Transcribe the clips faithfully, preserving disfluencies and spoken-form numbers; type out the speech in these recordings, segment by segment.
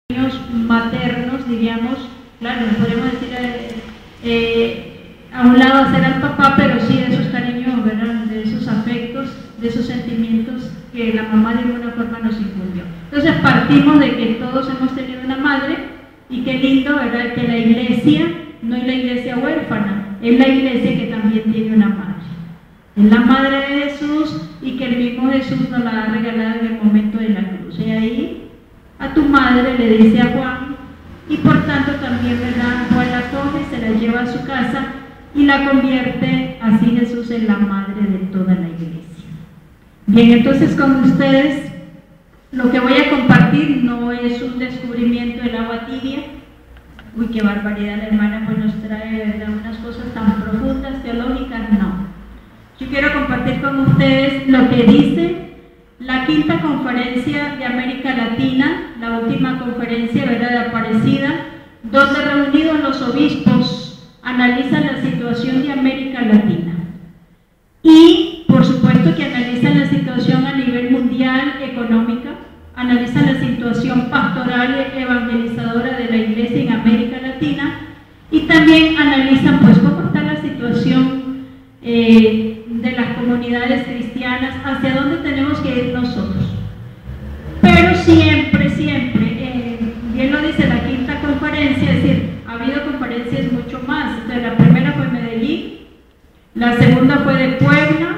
maternos, diríamos, claro, no podemos decir eh, eh, a un lado hacer al papá, pero sí de esos cariños, ¿verdad? De esos afectos, de esos sentimientos que la mamá de alguna forma nos infundió. Entonces partimos de que todos hemos tenido una madre, y qué lindo, ¿verdad?, que la iglesia no es la iglesia huérfana, es la iglesia que también tiene una madre. Es la madre de Jesús, y que el mismo Jesús nos la ha regalado en el momento de la cruz. Y ahí a tu madre le dice a Juan, y por tanto también, ¿verdad?, Juan la coge, se la lleva a su casa y la convierte así Jesús en la madre de toda la iglesia. Bien, entonces con ustedes lo que voy a compartir no es un descubrimiento del agua tibia. Uy, qué barbaridad, la hermana pues nos trae, ¿verdad?, unas cosas tan profundas, teológicas. No, yo quiero compartir con ustedes lo que dice la quinta conferencia de América Latina, la última conferencia, ¿verdad?, de Aparecida, donde reunidos los obispos analizan la situación de América Latina y por supuesto que analizan la situación a nivel mundial, económica, analizan la situación pastoral y evangelizadora de la iglesia en América Latina, y también analizan pues cómo está la situación eh, de las comunidades cristianas, hacia dónde tenemos que ir nosotros. Pero siempre, siempre, eh, bien lo dice la quinta conferencia, es decir, ha habido conferencias mucho más. Entonces, la primera fue Medellín, la segunda fue de Puebla,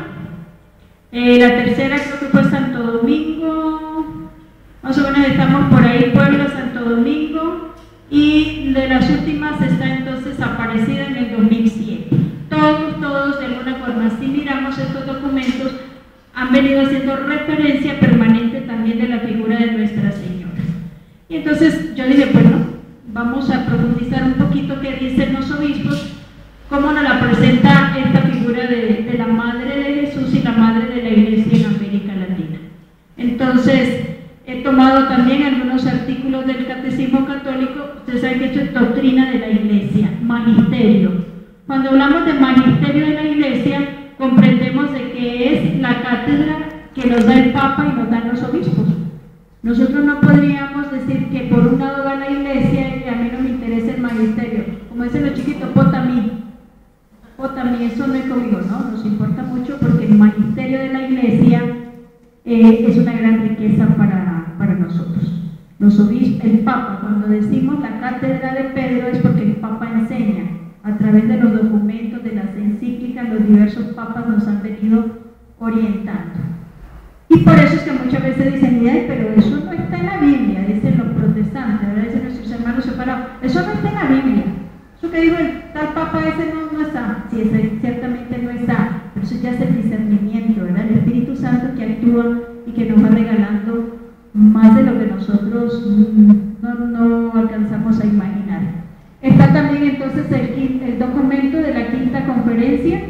eh, la tercera creo que fue Santo Domingo, más o menos estamos por ahí, Puebla, Santo Domingo, y de las últimas está entonces Aparecida en el dos mil siete. Todos, todos de alguna forma, si miramos estos documentos, han venido haciendo referencia permanente también de la figura de Nuestra Señora. Y entonces yo dije, bueno, vamos a profundizar un poquito qué dicen los obispos, cómo nos la presenta esta figura de, de la Madre de Jesús y la Madre de la Iglesia en América Latina. Entonces, he tomado también algunos artículos del Catecismo Católico. Ustedes saben que esto es doctrina de la Iglesia, magisterio. Cuando hablamos de magisterio de la Iglesia, comprendemos de que es la cátedra que nos da el Papa y nos dan los obispos. Nosotros no podríamos decir que por un lado va la Iglesia y a mí no me interesa el magisterio. Como dicen los chiquitos, pota a mí. Pota a mí, eso no es conmigo, ¿no? Nos importa mucho porque el magisterio de la Iglesia eh, es una gran riqueza para, para nosotros. Los obispos, el Papa, cuando decimos la cátedra de Pedro es porque el Papa enseña. A través de los documentos, de las encíclicas, los diversos papas nos han venido orientando. Y por eso es que muchas veces dicen, ay, pero eso no está en la Biblia, dicen los protestantes, ahora dicen nuestros hermanos separados, eso no está en la Biblia. Eso que dijo el tal papa ese no, no está. Sí, ese ciertamente no está, pero eso ya es el discernimiento, ¿verdad? El Espíritu Santo que actúa y que nos va regalando más de lo que nosotros no, no alcanzamos a imaginar. Está también entonces el, el documento de la quinta conferencia,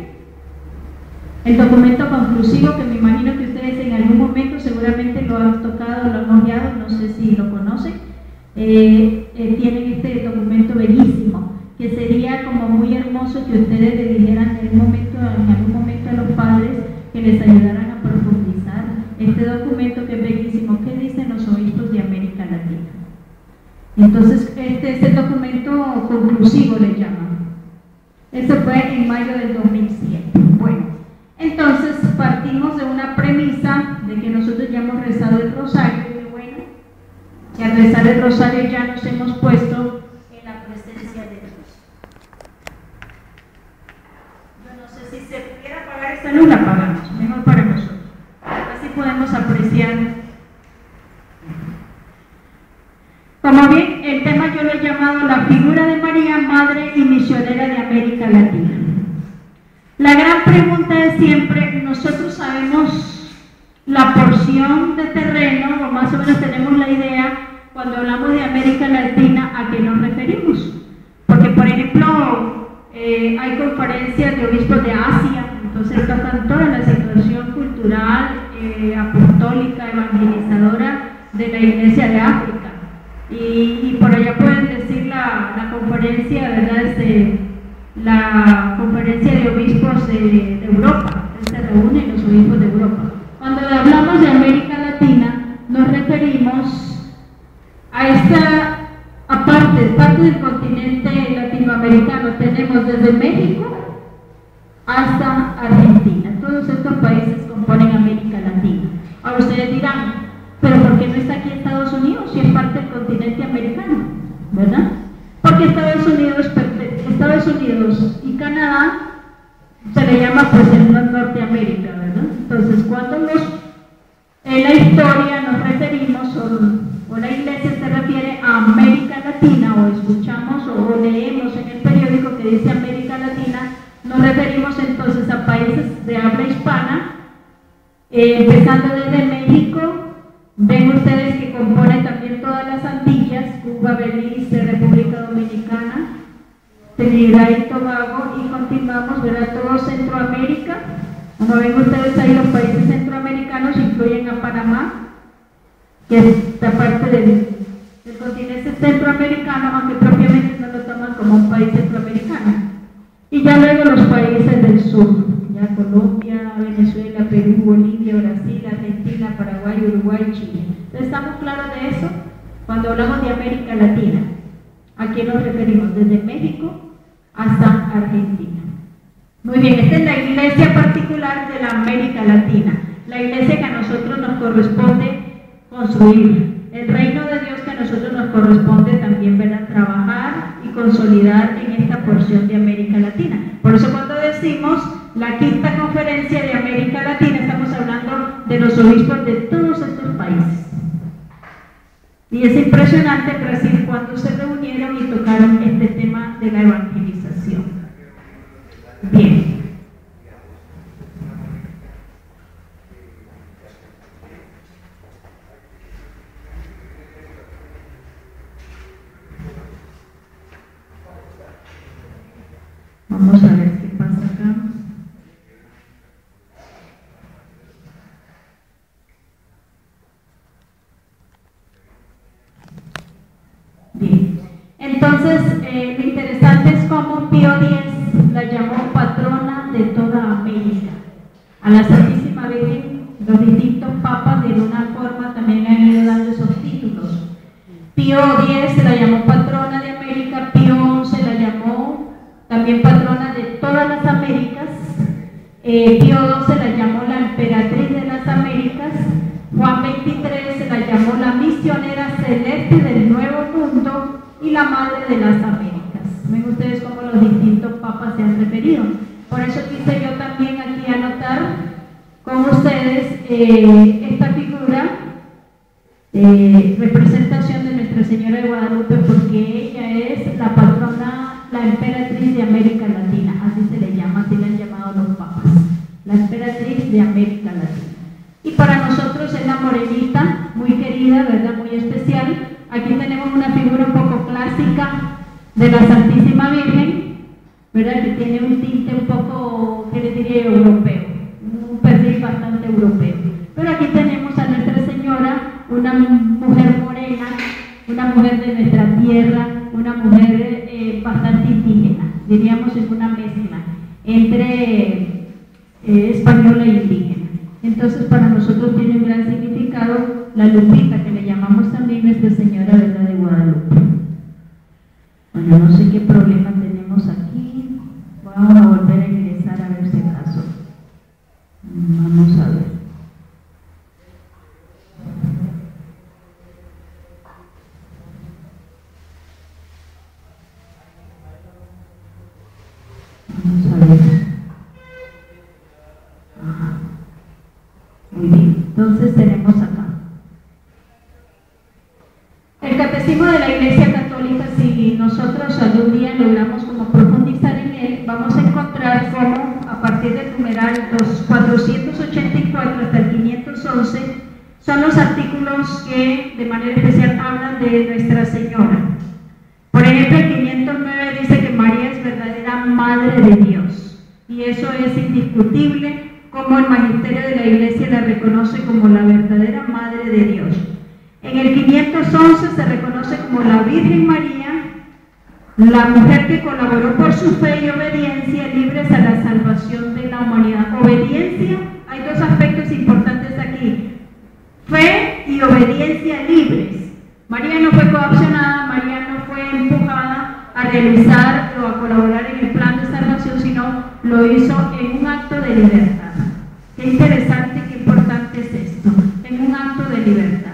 el documento conclusivo que me imagino que ustedes en algún momento seguramente lo han tocado, lo han ojeado, no sé si lo conocen. Eh, eh, tienen este documento bellísimo, que sería como muy hermoso que ustedes le dijeran en, momento, en algún momento a los padres que les ayudaran a profundizar este documento que es bellísimo. ¿Qué dicen los obispos de América Latina? Entonces, este es el documento conclusivo, le llaman. Eso fue en mayo del dos mil siete. Bueno, entonces partimos de una premisa de que nosotros ya hemos rezado el rosario, y bueno, que al rezar el rosario ya nos hemos puesto en la presencia de Dios. Yo no sé si se pudiera apagar esta luz, la apagamos, mejor para nosotros. Así podemos apreciar. Como bien, el tema yo lo he llamado la figura de María, Madre y Misionera de América Latina. La gran pregunta es siempre, nosotros sabemos la porción de terreno, o más o menos tenemos la idea, cuando hablamos de América Latina, ¿a qué nos referimos? Porque, por ejemplo, eh, hay conferencias de obispos de Asia, entonces tocan toda la situación cultural, eh, apostólica, evangelizadora de la Iglesia de África. Y, y por allá pueden decir la, la conferencia, ¿verdad? Este, la conferencia de obispos de, de Europa, se reúnen los obispos de Europa. Cuando hablamos de América Latina, nos referimos a esta parte, parte del continente latinoamericano tenemos desde México hasta Argentina. Todos estos países componen América Latina. Ahora ustedes dirán, pero ¿por qué no está aquí Estados Unidos si es parte del continente americano? ¿Verdad? Porque Estados Unidos, Estados Unidos y Canadá se le llama pues el Norteamérica, ¿verdad? Entonces cuando los, en la historia nos referimos o, o la iglesia se refiere a América Latina o escuchamos o, o leemos en el periódico que dice América Latina, nos referimos entonces a países de habla hispana, eh, empezando desde México. Ven ustedes que compone también todas las Antillas, Cuba, Belice, República Dominicana, Trinidad y Tobago, y continuamos, ¿verdad? Todo Centroamérica. Como ven ustedes ahí, los países centroamericanos incluyen a Panamá, que es esta parte del, del continente centroamericano, aunque propiamente no lo toman como un país centroamericano. Y ya luego los países del sur, ya Colombia, Venezuela, Perú, Bolivia, Brasil, Argentina, Paraguay, Uruguay, Chile. Entonces, ¿estamos claros de eso? Cuando hablamos de América Latina, ¿a qué nos referimos? Desde México hasta Argentina. Muy bien, esta es la iglesia particular de la América Latina, la iglesia que a nosotros nos corresponde construir, el reino de Dios que a nosotros nos corresponde también, ¿verdad?, trabajar y consolidar en esta porción de América Latina. Por eso cuando decimos la quinta conferencia de América Latina, estamos hablando de los obispos de todos estos países. Y es impresionante Brasil cuando se reunieron y tocaron este tema de la evangelización. Bien. Vamos a ver qué pasa acá. Bien, entonces eh, lo interesante es cómo Pío X la llamó patrona de toda América. A la Santísima Virgen, los distintos papas de una forma también han ido dando esos títulos. Pío X la llamó patrona de América, Pío once la llamó también patrona de todas las Américas, eh, Pío doce la llamó la emperatriz de las Américas, Juan veintitrés se la llamó la misionera celeste del Nuevo Mundo y la madre de las Américas. Ven ustedes cómo los distintos papas se han referido. Por eso quise yo también aquí anotar con ustedes eh, esta figura, eh, representación de Nuestra Señora de Guadalupe, porque ella es la patrona, la emperatriz de América Latina, así se le llama, así le han llamado los papas, la emperatriz de América Latina. Y para nosotros es la morenita, muy querida, ¿verdad?, muy especial. Aquí tenemos una figura un poco clásica de la Santísima Virgen, ¿verdad?, que tiene un tinte un poco, ¿qué les diría, europeo, un perfil bastante europeo. Pero aquí tenemos a Nuestra Señora, una mujer morena, una mujer de nuestra tierra, una mujer eh, bastante indígena, diríamos en una mezcla entre eh, española e indígena. Entonces para nosotros tiene un gran significado la Lupita, que le llamamos también Nuestra Señora, ¿verdad?, de Guadalupe. Bueno, no sé qué problema tenemos aquí. Vamos a volver a ingresar a ver si acaso. Vamos a ver. Vamos a ver. Ajá. Muy bien, entonces tenemos acá el Catecismo de la Iglesia Católica. Si nosotros algún día logramos como profundizar en él, vamos a encontrar cómo a partir del numeral los cuatrocientos ochenta y cuatro hasta el quinientos once son los artículos que de manera especial hablan de Nuestra Señora. Por ejemplo, el quinientos nueve dice que María es verdadera Madre de Dios, y eso es indiscutible, como el magisterio de la Iglesia la reconoce como la verdadera Madre de Dios. En el quinientos once se reconoce como la Virgen María, la mujer que colaboró por su fe y obediencia libres a la salvación de la humanidad. Obediencia, hay dos aspectos importantes aquí: fe y obediencia libres. María no fue coaccionada, María no fue realizar o a colaborar en el plan de salvación, sino lo hizo en un acto de libertad. Qué interesante, qué importante es esto, en un acto de libertad.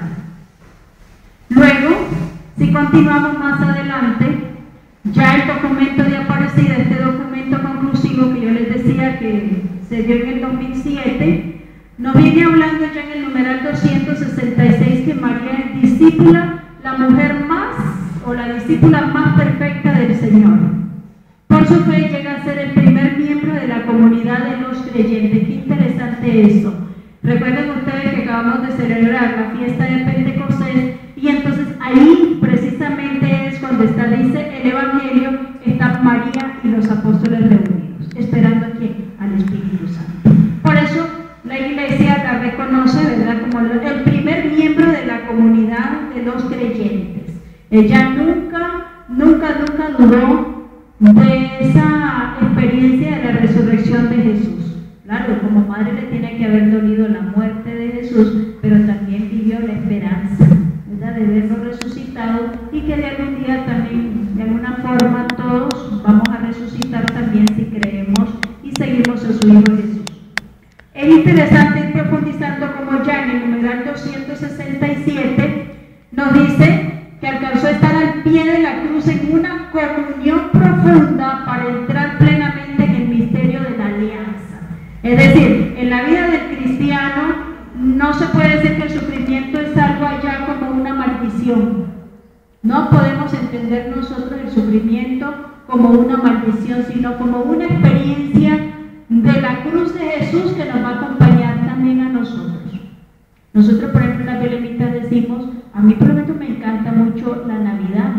Luego, si continuamos más adelante, ya el documento de Aparecida, este documento conclusivo que yo les decía que se dio en el dos mil siete, nos viene hablando ya en el numeral doscientos sesenta y seis que María es discípula, la mujer más o la discípula más perfecta del Señor. Por su fe llega a ser el primer miembro de la comunidad de los creyentes. Qué interesante eso. Recuerden ustedes que acabamos de celebrar la fiesta de Pentecostés y entonces ahí precisamente es cuando está, dice el Evangelio, están María y los apóstoles reunidos, esperando a quién, al Espíritu Santo. Por eso la Iglesia la reconoce, ¿verdad?, como el primer miembro de la comunidad de los creyentes. Ella nunca, nunca, nunca dudó de esa experiencia de la resurrección de Jesús. Claro, como madre le tiene que haber dolido la muerte de Jesús, pero también vivió la esperanza, ¿verdad?, de verlo resucitado y que de algún día también, de alguna forma, todos vamos a resucitar también si creemos y seguimos a su Hijo Jesús. Es interesante ir profundizando como ya en el numeral doscientos sesenta y siete nos dice que alcanzó a estar al pie de la cruz en una comunión profunda para entrar plenamente en el misterio de la alianza. Es decir, en la vida del cristiano no se puede decir que el sufrimiento es algo allá como una maldición. No podemos entender nosotros el sufrimiento como una maldición, sino como una experiencia de la cruz de Jesús que nos va a acompañar también a nosotros. Nosotros, por ejemplo, en las Belemitas decimos, a mí por ejemplo me encanta mucho la Navidad.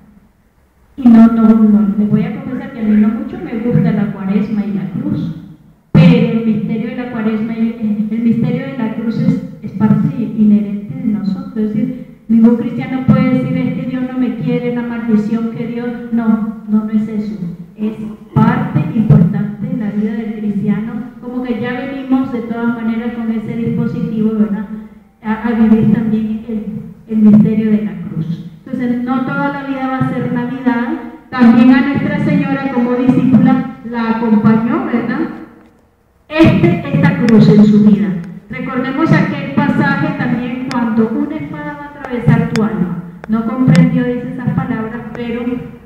Y no, no, no, les voy a confesar que a mí no mucho me gusta la Cuaresma y la cruz. Pero el misterio de la Cuaresma y el misterio de la cruz es, es parte inherente de nosotros. Es decir, ningún cristiano puede decir, es que Dios no me quiere, la maldición que Dios... No, no, no es eso. Es parte importante de la vida del cristiano, como que ya venimos de todas maneras con ese dispositivo, ¿verdad?, a, a vivir también el, el misterio de la cruz. Entonces, no toda la vida va a ser Navidad, también a Nuestra Señora como discípula la acompañó, ¿verdad?, este, esta cruz en su vida. Recordemos aquel pasaje también cuando una espada va a atravesar tu alma. No comprendió, dice esas palabras, pero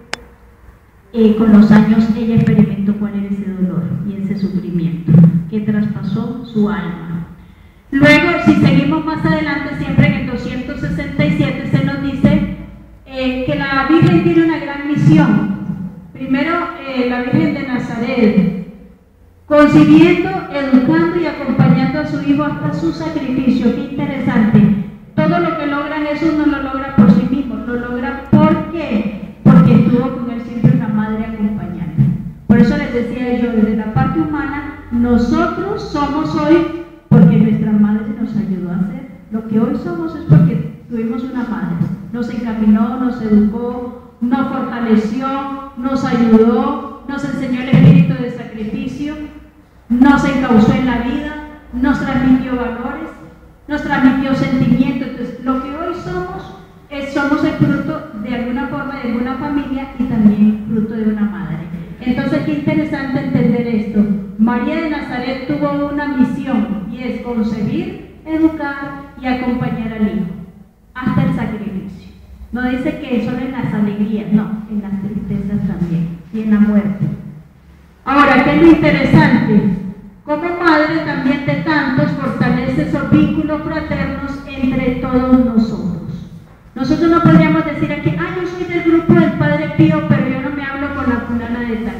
eh, con los años ella experimentó cuál era ese dolor y ese sufrimiento que traspasó su alma. Luego, si seguimos más adelante, siempre en el doscientos sesenta y siete se nos dice eh, que la Virgen tiene una gran misión. Primero, eh, la Virgen de Nazaret, concibiendo, educando y acompañando a su Hijo hasta su sacrificio. Qué interesante. Todo lo que logra Jesús no lo logra por sí mismo, lo logra ¿por qué? Porque estuvo con él siempre una madre acompañante. Por eso les decía yo, desde la parte humana, nosotros somos hoy porque nuestra madre nos ayudó a hacer. Lo que hoy somos es porque tuvimos una madre. Nos encaminó, nos educó, nos fortaleció, nos ayudó, nos enseñó el espíritu de sacrificio, nos encauzó en la vida, nos transmitió valores, nos transmitió sentimientos. Entonces, lo que hoy somos, es, somos el fruto de alguna forma de una familia y también fruto de una madre. Entonces, qué interesante entender esto. María de Nazaret tuvo una misión y es concebir, educar y acompañar al Hijo hasta el sacrificio. No dice que solo en las alegrías, no, en las tristezas también y en la muerte. Ahora, ¿qué es lo interesante? Como madre también de tantos fortalece esos vínculos fraternos entre todos nosotros. Nosotros no podríamos decir aquí, ah, yo soy del grupo del Padre Pío, pero yo no me hablo con la fulana de tal.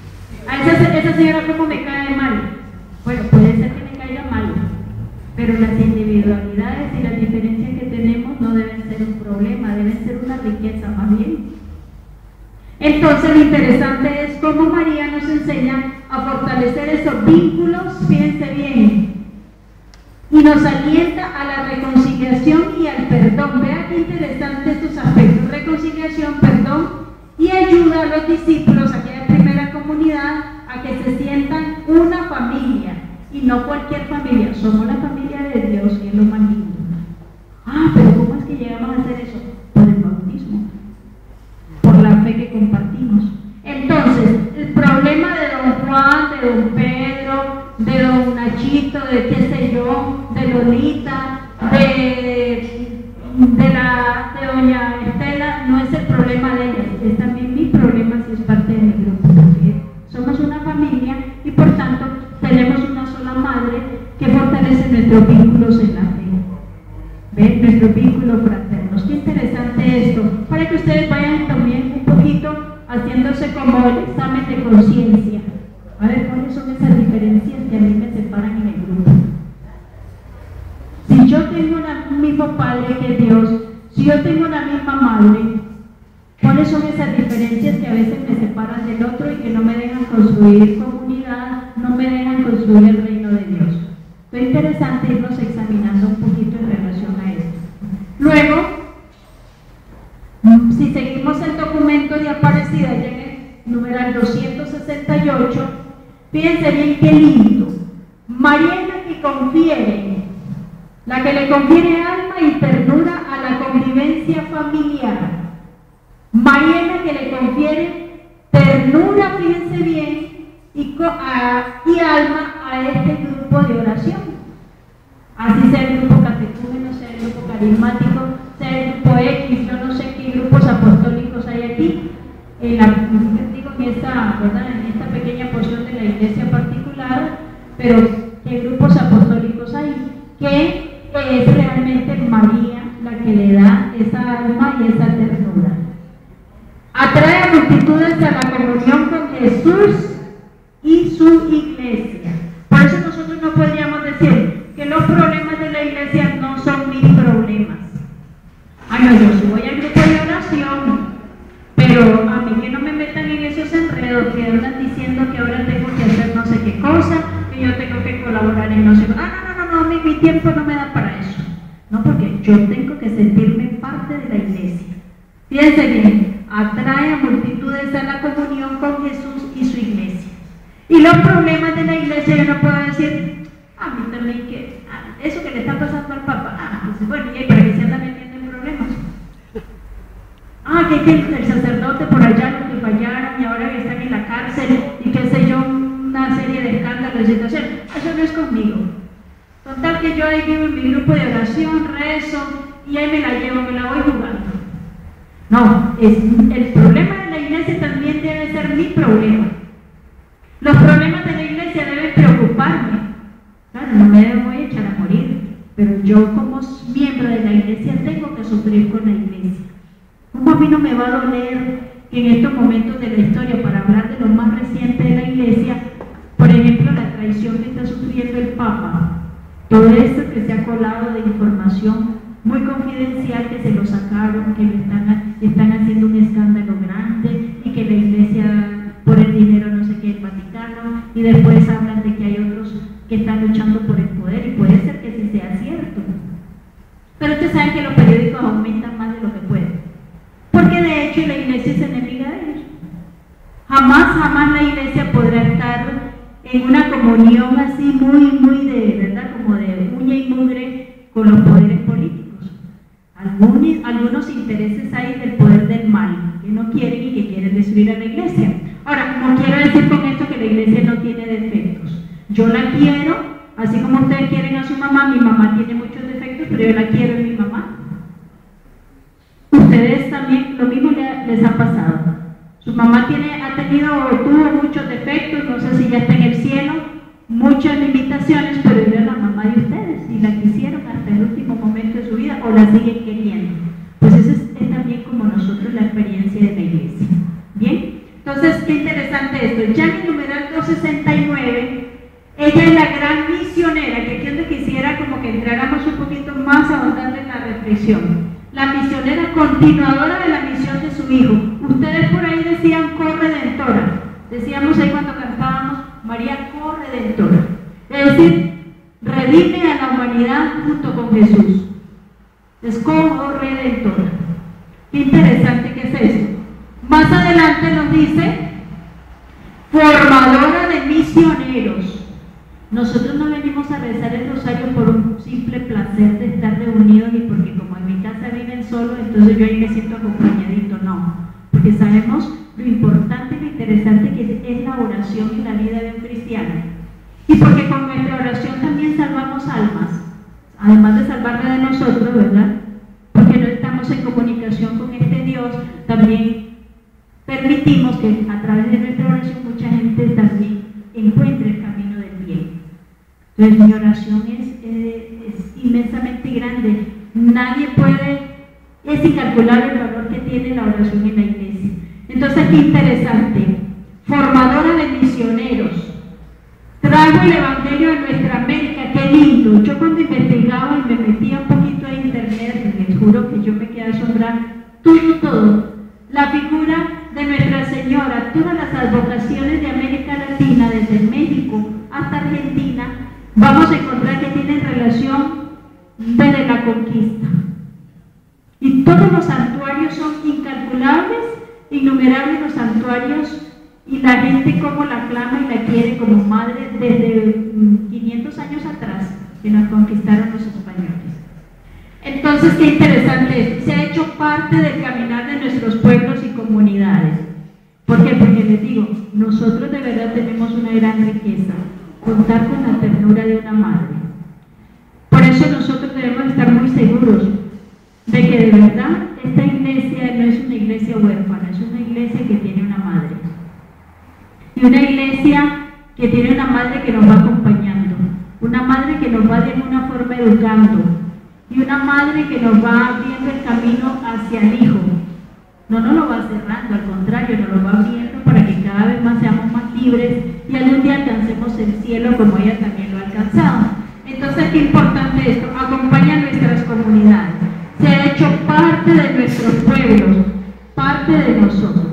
A esa, esa señora como me cae mal. Bueno, puede ser que me caiga mal, pero las individualidades y las diferencias que tenemos no deben ser un problema, deben ser una riqueza más bien. Entonces lo interesante es cómo María nos enseña a fortalecer esos vínculos, fíjense bien, y nos alienta a la reconciliación y al perdón. Vean qué interesante estos aspectos: reconciliación, perdón, y ayuda a los discípulos, aquella primera comunidad, a que se sientan una familia, y no cualquier familia, somos la familia de Dios, que es lo más lindo. Ah, pero ¿cómo es que llegamos a hacer eso? Por el bautismo, por la fe que compartimos. de don Pedro, de don Nachito, de qué sé yo, de Lolita, de, de, la, de doña Estela, no es el problema de ellas, es también mi problema si es parte de mi grupo, porque somos una familia y por tanto tenemos una sola madre que fortalece nuestros vínculos en la fe. ¿Ven? Nuestros vínculos fraternos. Qué interesante esto, para que ustedes vayan también un poquito haciéndose como el examen de conciencia. A ver, ¿cuáles son esas diferencias que a mí me separan en el grupo? Si yo tengo una, un mismo Padre que Dios, si yo tengo la misma madre, ¿cuáles son esas diferencias que a veces me separan del otro y que no me dejan construir comunidad, no me dejan construir el reino de Dios? Es interesante irnos examinando un poquito en relación a esto. Luego, si seguimos el documento de Aparecida, ya en el numeral doscientos sesenta y ocho, fíjense bien qué lindo. María es la que confiere, la que le confiere alma y ternura a la convivencia familiar. María es la que le confiere ternura, fíjense bien, y, a, y alma a este grupo de oración. Así sea el grupo catecúmeno, sea el grupo carismático, sea el grupo X, yo no sé qué grupos apostólicos hay aquí, en, la, digo, en, esta, ¿verdad? en esta pequeña porción de la iglesia particular, pero qué grupos apostólicos hay, que es realmente María la que le da esa alma y esa ternura. Atrae a multitudes a la comunión con Jesús y su iglesia. Por eso nosotros no podríamos decir que los problemas de la iglesia no son mis problemas. Ay, no, yo sí voy al grupo de oración, pero a mí que no me metan en esos enredos que andan diciendo que ahora tengo que hacer no sé qué cosa, que yo tengo que colaborar en no sé qué. Ah, no, no, no, no, mi, mi tiempo no me da para eso. No, porque yo tengo que sentirme parte de la iglesia. Fíjense bien, atrae a multitudes a la comunión con Jesús y su iglesia. Y los problemas de la iglesia yo no puedo decir, a mí también que, ah, eso que le está pasando al Papa, ah, pues bueno, y para que se andan metiendo en problemas. Ah, que, que el, el sacerdote por allá, los que fallaron y ahora que están en la cárcel y qué sé yo, una serie de escándalos y situaciones, eso no es conmigo. Total que yo ahí vivo en mi grupo de oración, rezo y ahí me la llevo, me la voy jugando. No, es, el problema de la iglesia también debe ser mi problema. Los problemas de la iglesia deben preocuparme. Claro, no me voy a echar a morir, pero yo como miembro de la iglesia tengo que sufrir con la iglesia. ¿Cómo a mí no me va a doler que en estos momentos de la historia, para hablar de lo más reciente de la iglesia, por ejemplo, la traición que está sufriendo el Papa, todo esto que se ha colado de información muy confidencial, que se lo sacaron, que le están, están haciendo un escándalo grande y que la iglesia por el dinero no sé qué, el Vaticano, y después hablan de que hay otros que están luchando por el poder, y puede ser que sí sea cierto. Pero ustedes saben que los periódicos aumentan más de lo que pueden, porque de hecho la iglesia es enemiga de ellos. Jamás, jamás la iglesia podrá estar en una comunión así muy, muy de, ¿verdad? Como de uña y mugre con los poderes políticos. Algunos, algunos intereses hay del poder del mal, que no quieren y que quieren destruir a la iglesia. Ahora, no quiero decir con esto que la iglesia no tiene defectos. Yo la quiero, así como ustedes quieren a su mamá, mi mamá tiene muchos defectos, pero yo la quiero en mi mamá. Ustedes también, lo mismo les ha pasado. Su mamá tiene, ha tenido o tuvo muchos defectos, no sé si ya está en el cielo, muchas limitaciones, pero era la mamá de ustedes y la quisieron hasta el último momento de su vida o la siguen queriendo. Pues esa es, es también como nosotros la experiencia de la iglesia. ¿Bien? Entonces, qué interesante esto. Ya en el numeral doscientos sesenta y nueve, ella es la gran misionera, que aquí donde quisiera como que entráramos un poquito más a ahondar en la reflexión. La misionera continuadora de la misión de su hijo. Ustedes por ahí decían corredentora. Decíamos ahí cuando cantábamos María corredentora. Es decir, redime a la humanidad junto con Jesús. Es corredentora. Qué interesante que es esto. Más adelante nos dice formadora de misioneros. Nosotros no venimos a rezar el rosario por un simple placer de estar reunidos y porque como en mi casa viven solos, entonces yo ahí me siento acompañadito. No, porque sabemos lo importante lo interesante que es la oración en la vida de un cristiano. Y porque con nuestra oración también salvamos almas, además de salvarla de nosotros, ¿verdad? Porque no estamos en comunicación con este Dios, también permitimos que a través de nuestra oración mucha gente también encuentre el camino del bien. Entonces mi oración es, eh, es inmensamente grande. Nadie puede, es incalculable el valor que tiene la oración en la iglesia. Entonces qué interesante, formadora de misioneros. Traigo el Evangelio a nuestra América, qué lindo. Yo cuando investigaba y me metía un poquito a internet, les juro que yo me quedé asombrada, todo, todo. La figura de Nuestra Señora, todas las advocaciones de América Latina, desde México hasta Argentina, vamos a encontrar que tienen relación desde la conquista. Y todos los santuarios son incalculables, innumerables los santuarios, y la gente como la clama y la quiere como madre desde quinientos años atrás que nos conquistaron los españoles. Entonces, qué interesante es, se ha hecho parte del caminar de nuestros pueblos y comunidades. ¿Por qué? Porque les digo, nosotros de verdad tenemos una gran riqueza, contar con la ternura de una madre. Por eso nosotros debemos estar muy seguros de que de verdad esta iglesia no es una iglesia huérfana, es una iglesia que tiene una madre. Y una iglesia que tiene una madre que nos va acompañando, una madre que nos va de alguna forma educando, y una madre que nos va abriendo el camino hacia el Hijo. No nos lo va cerrando, al contrario, nos lo va abriendo para que cada vez más seamos más libres y algún día alcancemos el cielo como ella también lo ha alcanzado. Entonces, qué importante esto, acompaña a nuestras comunidades, se ha hecho parte de nuestros pueblos, parte de nosotros.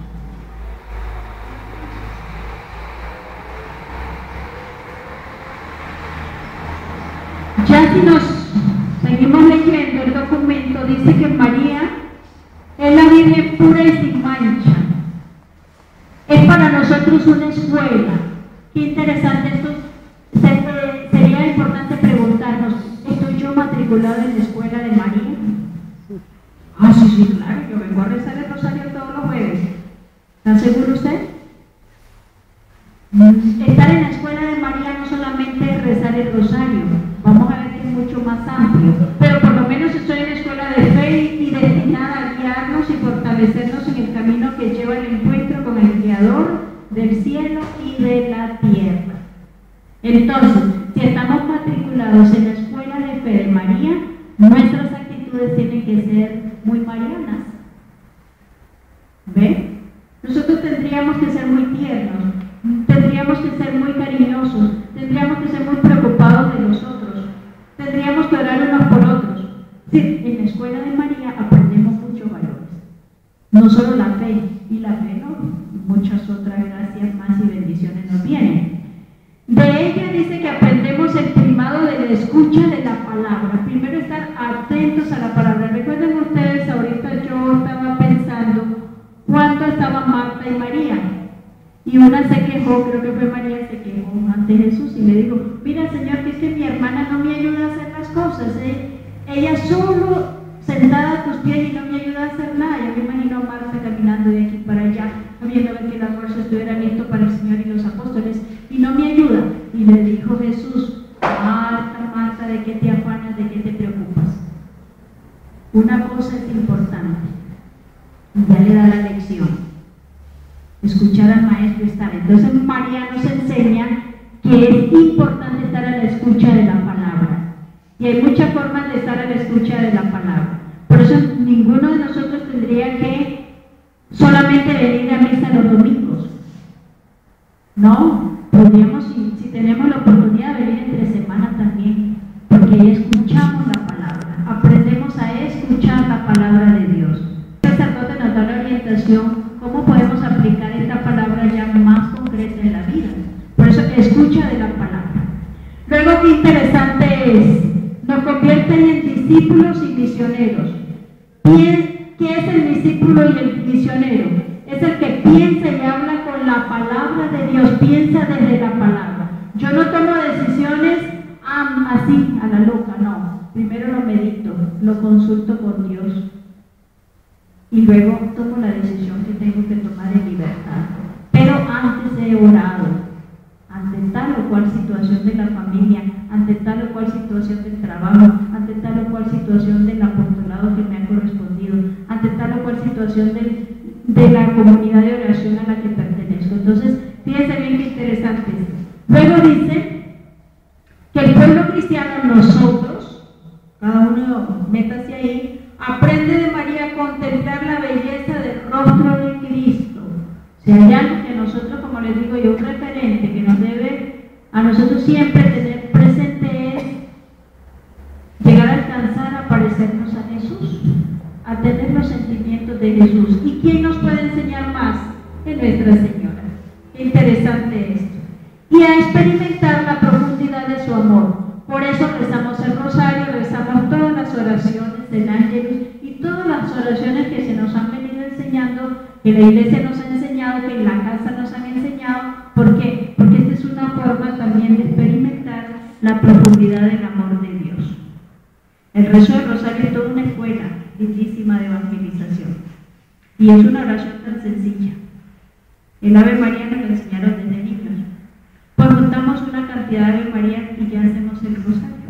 Ya si nos seguimos leyendo el documento, dice que María es la Virgen pura y sin mancha. Es para nosotros una escuela. Qué interesante esto. Sería importante preguntarnos, ¿estoy yo matriculado en la escuela de María? Ah, sí, sí, claro, yo vengo a rezar el rosario todos los jueves. ¿Está seguro usted? Estar en la escuela de María no solamente es rezar el rosario, vamos a ver que es mucho más amplio, pero por lo menos estoy en la escuela de fe y destinada a guiarnos y fortalecernos en el camino que lleva al encuentro con el Creador del cielo y de la tierra. Entonces, si estamos matriculados en la escuela de fe de María, nuestras actitudes tienen que ser muy marianas. ¿Ve? Nosotros tendríamos que ser muy tiernos, tendríamos que ser muy cariñosos, tendríamos que ser muy preocupados de los otros, tendríamos que orar unos por otros. Sí, en la escuela de María aprendemos muchos valores, no solo la fe, y la fe no, muchas otras gracias más y bendiciones nos vienen. De ella dice que aprendemos el primado de la escucha de la palabra, primero estar atentos a la palabra. Recuerden ustedes, ahorita yo estaba pensando cuánto estaban Marta y María, y una se quejó, creo que fue María, se quejó ante Jesús y le dijo, mira Señor, que es que mi hermana no me ayuda a hacer las cosas, ¿eh? Ella solo sentada a tus pies y no me ayuda a hacer nada. Yo me imagino a Marta caminando de aquí para allá, viendo que el almuerzo estuviera listo para el Señor y los apóstoles, y no me ayuda. Y le dijo Jesús, Marta, Marta, ¿de qué te afanas, de qué te preocupas? Una cosa es importante, y ya le da la lección, escuchar al maestro y estar. Entonces María nos enseña que es importante estar a la escucha de la palabra, y hay muchas formas de estar a la escucha de la palabra. Por eso ninguno de nosotros tendría que solamente venir a misa los domingos. No, podríamos, si, si tenemos la oportunidad, de venir entre semanas también, porque ahí escuchamos la palabra, aprendemos a escuchar la palabra de Dios. El sacerdote nos da la orientación, cómo podemos aplicar esta palabra ya más concreta en la vida. Por eso, escucha de la palabra. Luego, qué interesante es, nos convierte en discípulos y misioneros. ¿Qué es el discípulo y el misionero? Es el que piensa y habla con la palabra de Dios, piensa desde la palabra. Yo no tomo decisiones ah, así, a la loca, no. Primero lo medito, lo consulto con Dios y luego tomo la decisión que tengo que tomar en libertad. cual situación del trabajo, ante tal o cual situación del apostolado que me ha correspondido, ante tal o cual situación del, de la comunidad de oración a la que pertenezco. Entonces, fíjense bien qué interesante esto. Luego dice que el pueblo cristiano, nosotros, cada uno métase ahí, aprende de María a contemplar la belleza del rostro de Cristo. Si hay algo que nosotros, como les digo yo, un referente que nos debe a nosotros siempre tener presente es llegar a alcanzar a parecernos a Jesús, a tener los sentimientos de Jesús. ¿Y quién nos puede enseñar más? Que Nuestra Señora. Qué interesante esto. Y a experimentar la profundidad de su amor. Por eso rezamos el rosario, rezamos todas las oraciones del Ángelus y todas las oraciones que se nos han venido enseñando, que la Iglesia nos ha enseñado, que en la casa nos han enseñado. ¿Por qué? Porque esta es una forma también de experimentar la profundidad del amor de Dios. El rezo del rosario es toda una escuela lindísima de evangelización. Y es una oración tan sencilla. El Ave María nos lo enseñaron desde niños. Pues juntamos una cantidad de Ave María y ya hacemos el rosario.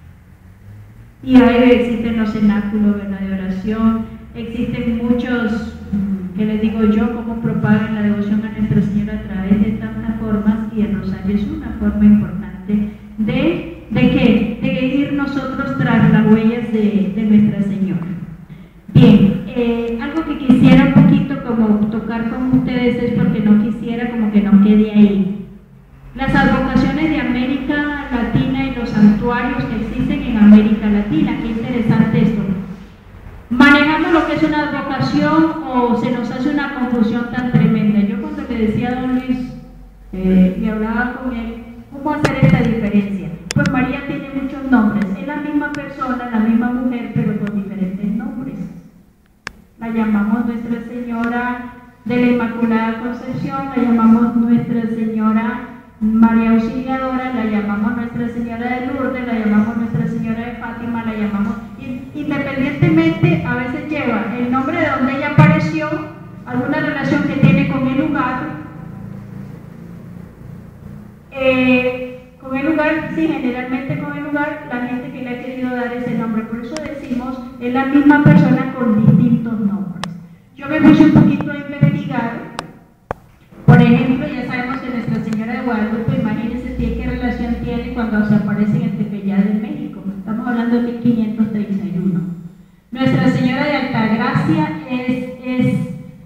Y ahí existen los cenáculos, ¿verdad?, de oración, existen muchos, que les digo yo, cómo propagan la devoción a Nuestra Señora a través de tantas formas, y el rosario es una forma importante de, ¿de qué? De ir nosotros tras las huellas de, de Nuestra Señora. Bien, eh, algo que quisiera un poquito como tocar con ustedes es porque no quisiera como que no quede ahí. Las advocaciones de América Latina y los santuarios que existen en América Latina, qué interesante esto. Manejamos lo que es una advocación o se nos hace una confusión tan tremenda. Yo cuando le decía a don Luis eh, y hablaba con él, ¿cómo hacer esta diferencia? Pues María tiene muchos nombres, es la misma persona, la misma mujer, pero con diferentes nombres. La llamamos Nuestra Señora de la Inmaculada Concepción, la llamamos Nuestra Señora María Auxiliadora, la llamamos Nuestra Señora de Lourdes, la llamamos Nuestra Señora de Fátima, la llamamos, independientemente, a veces lleva el nombre de donde ella apareció, alguna relación que tiene con el lugar, eh, con el lugar, sí, generalmente con el lugar, la gente que le ha querido dar ese nombre, por eso decimos, es la misma persona con distintos nombres. Yo me puse un poquito a investigar. Por ejemplo, ya sabemos que Nuestra Señora de Guadalupe, imagínense qué relación tiene cuando se aparece en el Tepeyac de México. Estamos hablando de mil quinientos treinta y uno. Nuestra Señora de Altagracia es, es,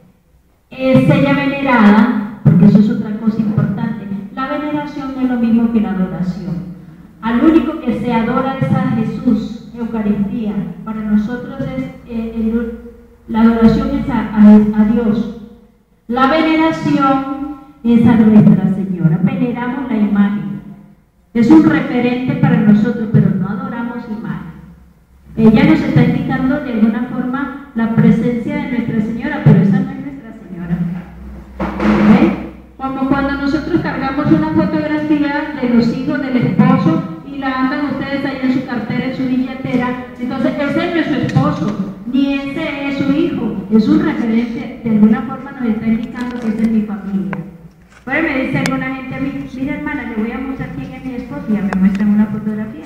es ella venerada, porque eso es otra cosa importante. La veneración no es lo mismo que la adoración. Al único que se adora es a Jesús, Eucaristía. Para nosotros es, eh, el, la adoración es a, a, a Dios. La veneración es a Nuestra Señora. Veneramos la imagen. Es un referente para nosotros, pero no adoramos imagen. Ella nos está indicando de alguna forma la presencia de Nuestra Señora, pero esa no es Nuestra Señora. ¿Eh? Como cuando nosotros cargamos una fotografía de los hijos del esposo y la andan ustedes ahí en su cartera, en su billetera, entonces ese no es su esposo, ni ese es su hijo, es un referente, de alguna forma nos está indicando que esa es mi familia. Pues me dice alguna gente a mí, mira hermana, le voy a mostrar quién es mi esposo, y ya me muestran una fotografía.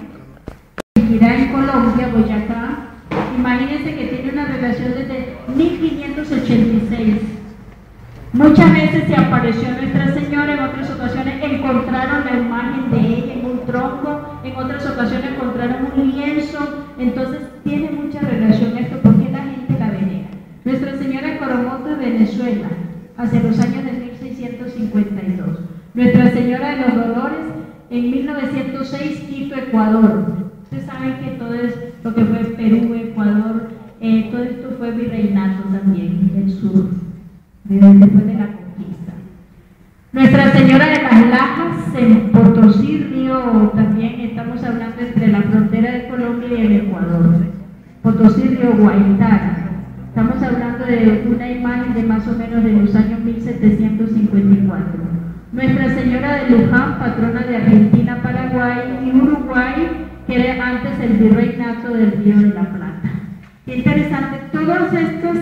Mira en Colombia, Boyacá, imagínense que tiene una relación desde mil quinientos ochenta y seis. Muchas veces se apareció Nuestra Señora, en otras ocasiones encontraron la imagen de ella en un tronco, en otras ocasiones encontraron un lienzo, entonces tiene mucha relación esto porque la gente la venera. Nuestra Señora de Coromoto, Venezuela, hacia los años de mil seiscientos cincuenta y dos. Nuestra Señora de los Dolores, en mil novecientos seis, Quito, Ecuador. Ustedes saben que todo es lo que fue Perú, Ecuador, eh, todo esto fue virreinato también, del sur, después de la conquista. Nuestra Señora de las Lajas, en Potosí, Río, también estamos hablando entre la frontera de Colombia y el Ecuador. Potosí, Río Guaitara. Estamos hablando de una imagen de más o menos de los años mil setecientos cincuenta y cuatro. Nuestra Señora de Luján, patrona de Argentina, Paraguay y Uruguay, que era antes el virreinato del Río de la Plata. Qué interesante, todos estos,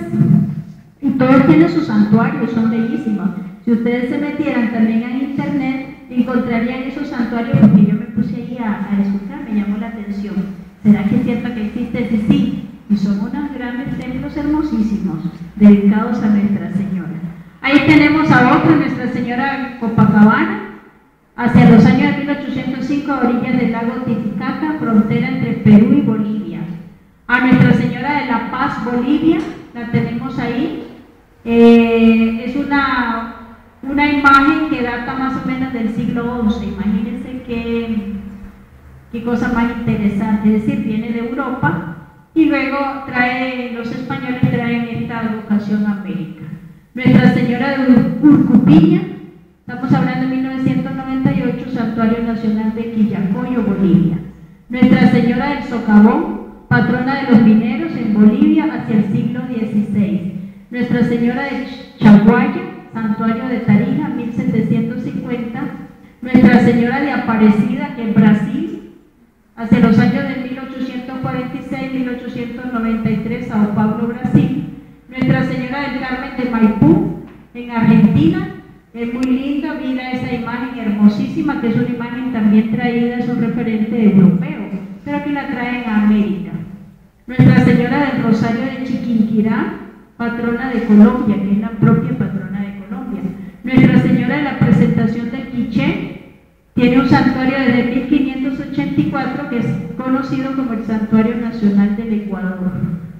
y todos tienen sus santuarios, son bellísimos. Si ustedes se metieran también a internet, encontrarían esos santuarios, porque yo me puse ahí a, a escucharme. me llamó la atención. ¿Será que es cierto que existe ese? Sí, y son unos grandes templos hermosísimos, dedicados a Nuestra Señora. Ahí tenemos a otra, Nuestra Señora Copacabana, hacia los años de mil ochocientos cinco, a orillas del lago Titicaca, frontera entre Perú y Bolivia. A Nuestra Señora de la Paz, Bolivia, la tenemos ahí. Eh, es una, una imagen que data más o menos del siglo once. Imagínense qué, qué cosa más interesante. Es decir, viene de Europa y luego trae, los españoles traen esta vocación a América. Nuestra Señora de Urcupiña, estamos hablando de mil novecientos noventa y ocho, Santuario Nacional de Quillacoyo, Bolivia. Nuestra Señora del Socavón, patrona de los mineros en Bolivia hacia el siglo dieciséis. Nuestra Señora de Chaguaya, Santuario de Tarija, mil setecientos cincuenta. Nuestra Señora de Aparecida, en Brasil, hacia los años de mil ochocientos cuarenta y seis a mil ochocientos noventa y tres, Sao Paulo, Brasil. Nuestra Señora del Carmen de Maipú, en Argentina, es muy linda, mira esa imagen hermosísima, que es una imagen también traída, es un referente europeo, pero que la traen a América. Nuestra Señora del Rosario de Chiquinquirá, patrona de Colombia, que es la propia patrona de Colombia. Nuestra Señora de la Presentación del Quiché tiene un santuario desde mil quinientos ochenta y cuatro que es conocido como el Santuario Nacional del Ecuador.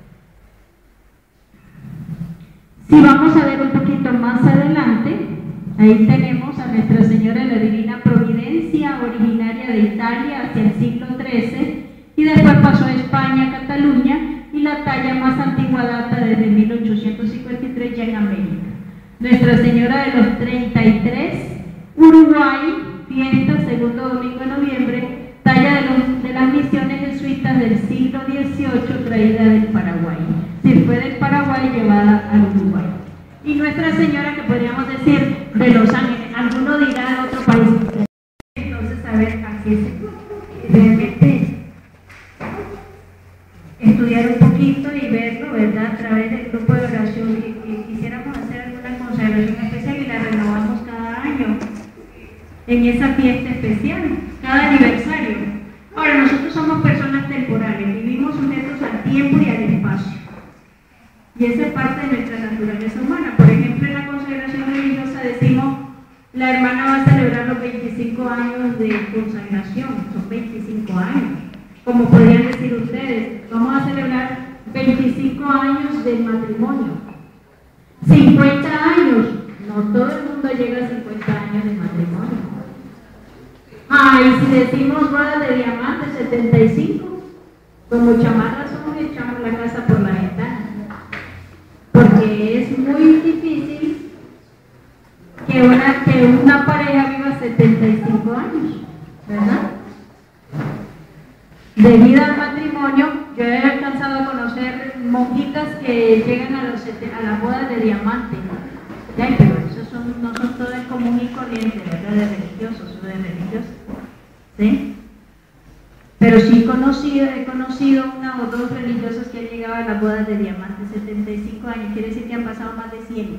Si vamos a ver un poquito más adelante, ahí tenemos a Nuestra Señora de la Divina Providencia, originaria de Italia hacia el siglo trece, y después pasó a España, Cataluña, y la talla más antigua data desde mil ochocientos cincuenta y tres ya en América. Nuestra Señora de los treinta y tres, Uruguay, fiesta, segundo domingo de noviembre, talla de, los, de las misiones jesuitas del siglo dieciocho, traída del Paraguay. Si fue del Paraguay, llevada al Uruguay. Y Nuestra Señora, que podríamos decir de Los Ángeles, alguno dirá de otro país. Entonces, a ver, a qué se realmente estudiar un poquito y verlo, ¿verdad? A través del grupo de oración, y, y quisiéramos hacer alguna consagración especial y la renovamos cada año en esa fiesta especial, cada aniversario. Ahora, nosotros somos personas temporales, vivimos sujetos al tiempo y al espacio, y esa es parte de nuestra naturaleza humana. Por ejemplo, en la consagración religiosa decimos, la hermana va a celebrar los veinticinco años de consagración, son veinticinco años. Como podrían decir ustedes, vamos a celebrar veinticinco años del matrimonio. cincuenta años, no todo el mundo llega a cincuenta años de matrimonio. Ah, y si decimos boda de diamantes, setenta y cinco, con mucha más razón echamos la casa por la ventana. Porque es muy difícil que una, que una pareja viva setenta y cinco años, ¿verdad? Debido al matrimonio, yo he alcanzado a conocer monjitas que llegan a, los, a las bodas de diamante, ya, pero esos son, no son todas común y corriente, ¿verdad? De religiosos o de religiosas, ¿sí? Pero sí conocido, he conocido una o dos religiosas que han llegado a las bodas de diamante, setenta y cinco años, quiere decir que han pasado más de cien.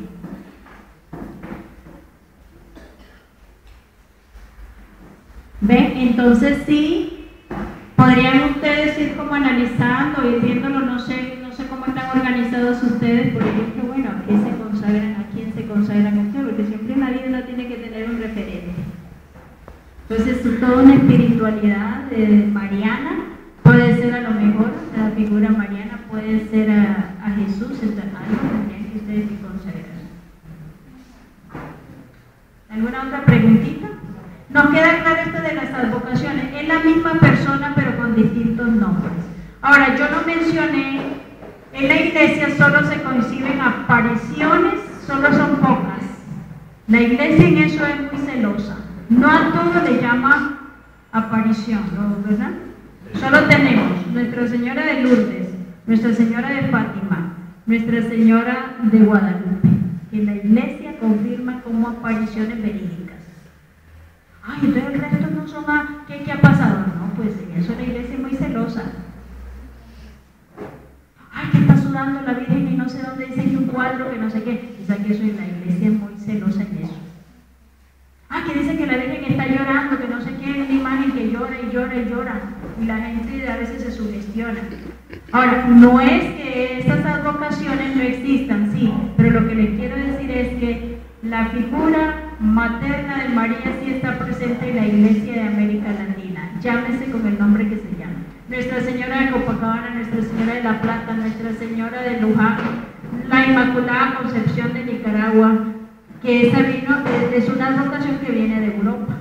¿Ven? Entonces sí, podrían ustedes ir como analizando y viéndolo, no sé, no sé cómo están organizados ustedes, por ejemplo, bueno, ¿a qué se consagran? ¿A quién se consagran ustedes? Porque siempre en la vida uno tiene que tener un referente. Entonces, toda una espiritualidad eh, mariana puede ser a lo mejor, la figura mariana puede ser a, a Jesús, es algo también que ustedes se consagran. ¿Alguna otra preguntita? Nos queda claro esto de las advocaciones, es la misma persona pero con distintos nombres. Ahora, yo no mencioné, en la iglesia solo se conciben apariciones, solo son pocas. La iglesia en eso es muy celosa. No a todo le llama aparición, ¿no? ¿Verdad? Solo tenemos Nuestra Señora de Lourdes, Nuestra Señora de Fátima, Nuestra Señora de Guadalupe, que la iglesia confirma como apariciones verídicas. Ay, entonces el resto no son a... ¿Qué, ¿Qué ha pasado? No, pues en eso la iglesia es muy celosa. Ay, que está sudando la Virgen y no sé dónde dice que un cuadro, que no sé qué. Quizá que eso, la iglesia es muy celosa en eso. Ah, que dice que la Virgen está llorando, que no sé qué, es una imagen que llora y llora y llora. y la gente a veces se sugestiona. Ahora, no es que estas advocaciones no existan, sí, pero lo que les quiero decir es que la figura materna de María sí está presente en la Iglesia de América Latina, llámese con el nombre que se llame. Nuestra Señora de Copacabana, Nuestra Señora de La Plata, Nuestra Señora de Luján, la Inmaculada Concepción de Nicaragua, que esa vino, es una advocación que viene de Europa.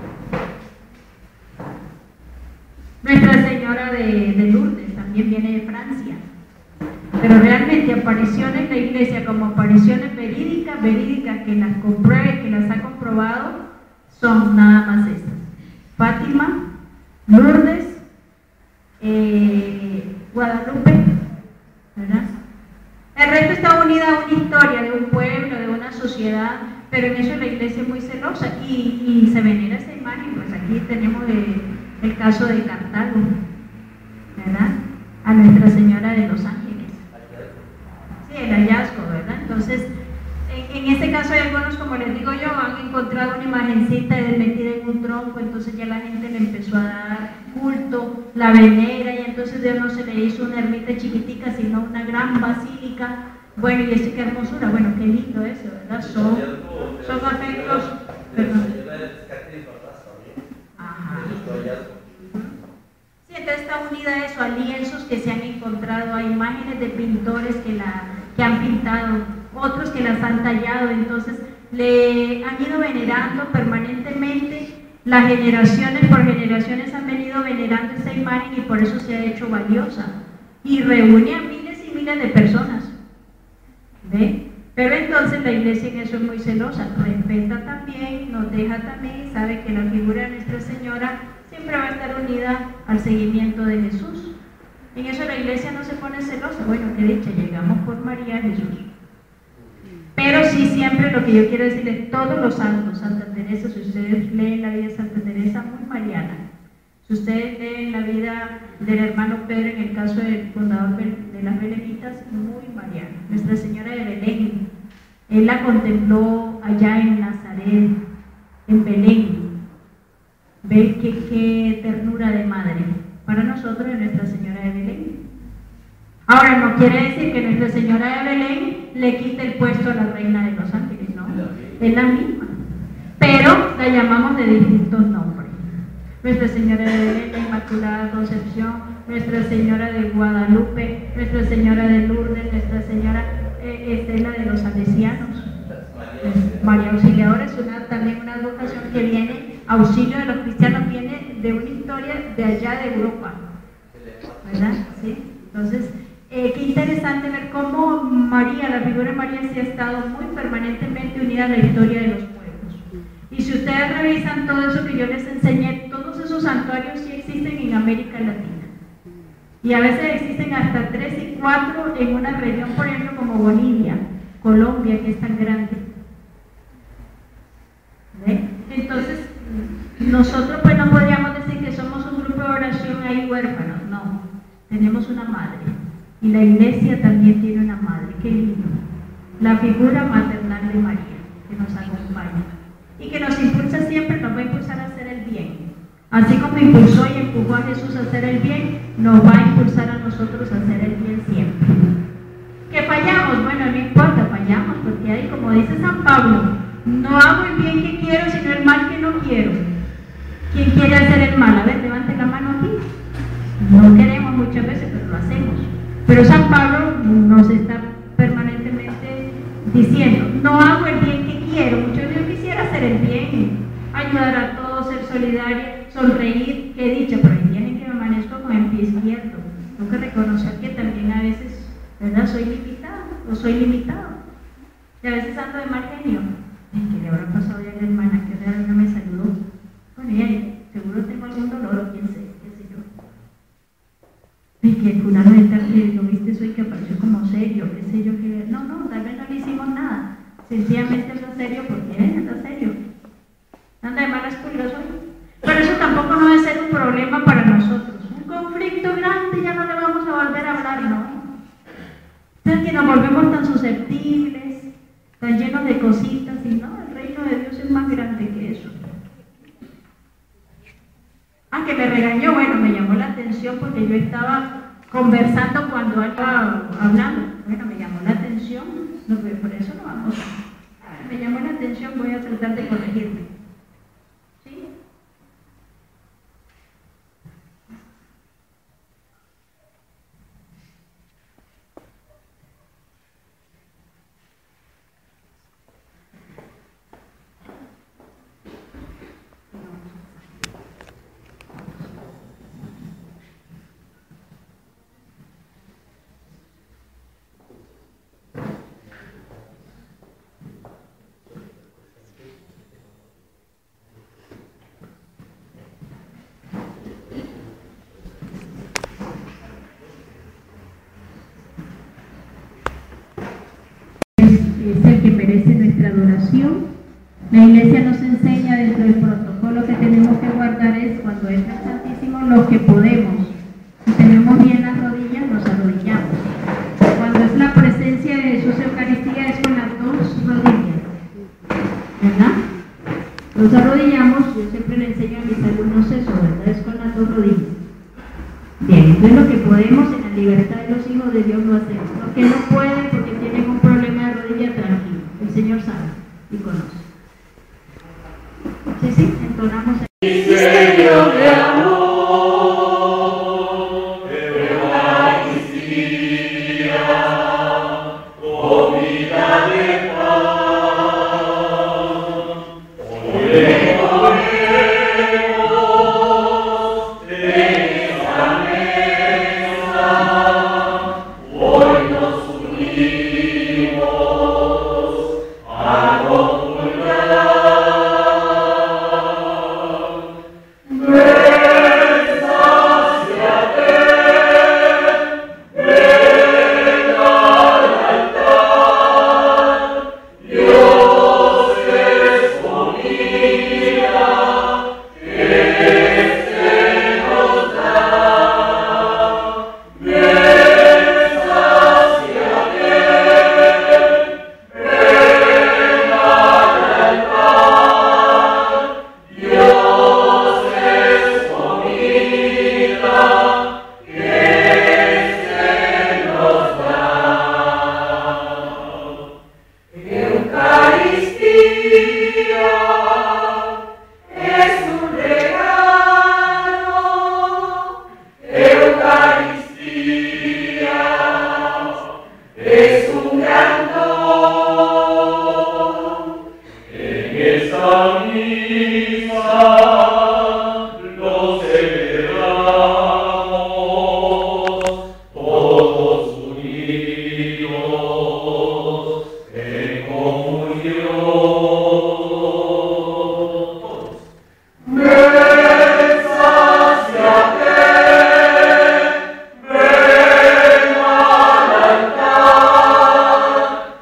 Nuestra Señora de, de Lourdes también viene de Francia. Pero realmente apariciones en la iglesia como apariciones verídicas, verídicas que las compruebe, que las ha comprobado, son nada más estas: Fátima, Lourdes, eh, Guadalupe, ¿verdad? El resto está unida a una historia de un pueblo, de una sociedad, pero en eso la iglesia es muy celosa y, y se venera esa imagen. Pues aquí tenemos el, el caso de Cartago, ¿verdad? A Nuestra Señora de los Ángeles. Sí, el hallazgo, ¿verdad? Entonces, en, en este caso hay algunos, como les digo yo, han encontrado una imagencita metida en un tronco, entonces ya la gente le empezó a dar culto, la venera, y entonces Dios no se le hizo una ermita chiquitica, sino una gran basílica. Bueno, y eso qué hermosura, bueno, qué lindo eso, ¿verdad? Son, son afectos, perdón. Ajá. Sí, entonces está unida a eso, a lienzos que se han encontrado, a imágenes de pintores que, la, que han pintado, otros que las han tallado, entonces le han ido venerando permanentemente. Las generaciones por generaciones han venido venerando esta imagen y por eso se ha hecho valiosa y reúne a miles y miles de personas. ¿Ve? Pero entonces la iglesia en eso es muy celosa, respeta también, nos deja también, sabe que la figura de Nuestra Señora siempre va a estar unida al seguimiento de Jesús. En eso la iglesia no se pone celosa. Bueno, qué dicha, llegamos por María a Jesús. Pero sí, siempre lo que yo quiero decir es todos los santos, Santa Teresa, si ustedes leen la vida de Santa Teresa, muy mariana. Si ustedes leen la vida del hermano Pedro, en el caso del fundador de las Belenitas, muy mariana. Nuestra Señora de Belén, él la contempló allá en Nazaret, en Belén. Ve qué, qué ternura de madre para nosotros de Nuestra Señora de Belén. Ahora, no quiere decir que Nuestra Señora de Belén le quite el puesto a la Reina de los Ángeles, no, es la misma, pero la llamamos de distintos nombres. Nuestra Señora de Belén, la Inmaculada Concepción, Nuestra Señora de Guadalupe, Nuestra Señora de Lourdes, Nuestra Señora eh, Estela de los Salesianos. María Auxiliadora es una, también una advocación que viene, auxilio de los cristianos, viene de una historia de allá de Europa, ¿verdad? ¿Sí? Entonces, eh, qué interesante ver cómo María, la figura de María, sí ha estado muy permanentemente unida a la historia de los pueblos. Y si ustedes revisan todo eso que yo les enseñé, todos esos santuarios sí existen en América Latina. Y a veces existen hasta tres y cuatro en una región, por ejemplo, como Bolivia, Colombia, que es tan grande. ¿Ve? Entonces, nosotros pues no podríamos decir que somos un grupo de oración ahí huérfanos, no. Tenemos una madre. Y la iglesia también tiene una madre, qué lindo. La figura maternal de María, que nos acompaña. Y que nos impulsa siempre, nos va a impulsar a hacer el bien. Así como impulsó y empujó a Jesús a hacer el bien, nos va a impulsar a nosotros a hacer el bien siempre. ¿Que fallamos? Bueno, no importa, fallamos, porque ahí, como dice San Pablo, no hago el bien que quiero, sino el mal que no quiero. ¿Quién quiere hacer el mal? A ver, levante la mano aquí. No queremos muchas veces, pero lo hacemos. Pero San Pablo nos está permanentemente diciendo, no hago el bien que quiero. Muchos de yo quisiera hacer el bien, ayudar a todos, ser solidaria, sonreír, qué dicha, pero hay días en que me amanezco con el pie izquierdo. Tengo que reconocer que también a veces, ¿verdad? Soy limitado, o soy limitado. Y a veces ando de mal genio. ¿Qué le habrá pasado ya a la hermana que realmente no me saludó? Bueno, ya, seguro tengo algún dolor o quién sé, qué sé yo. Y que fulano de tal que lo viste hoy que apareció como serio, qué sé yo, que no, no, tal vez no le hicimos nada. Sencillamente anda serio porque él anda serio. Anda de malas pulgas hoy. Pero eso tampoco no debe ser un problema para nosotros. Un conflicto grande ya no le vamos a volver a hablar, ¿no? Entonces que nos volvemos tan susceptibles, tan llenos de cositas, y no, el reino de Dios es más grande que eso. Ah, que me regañó, bueno, me llamó la atención porque yo estaba conversando cuando él estaba hablando. Bueno, me llamó la atención, no, por eso no vamos a... Me llamó la atención, voy a tratar de corregirme. ¿Sí? Es el que merece nuestra adoración. La Iglesia nos enseña dentro del protocolo que tenemos que guardar es cuando entra el Santísimo lo que podemos. Si tenemos bien las rodillas, nos arrodillamos. Cuando es la presencia de Jesús Eucaristía es con las dos rodillas, ¿verdad? Nos arrodillamos, yo siempre le enseño a mis alumnos eso, ¿verdad? Es con las dos rodillas. Bien, entonces lo que podemos en la libertad de los hijos de Dios lo hacemos. Lo que no pueden porque tienen un problema de rodilla, tranquilo. El Señor sabe y conoce. Sí, sí, entonamos el misterio de amor, Eucaristía, comida de paz, hoy comemos de esta mesa, hoy nos unimos a comulgar.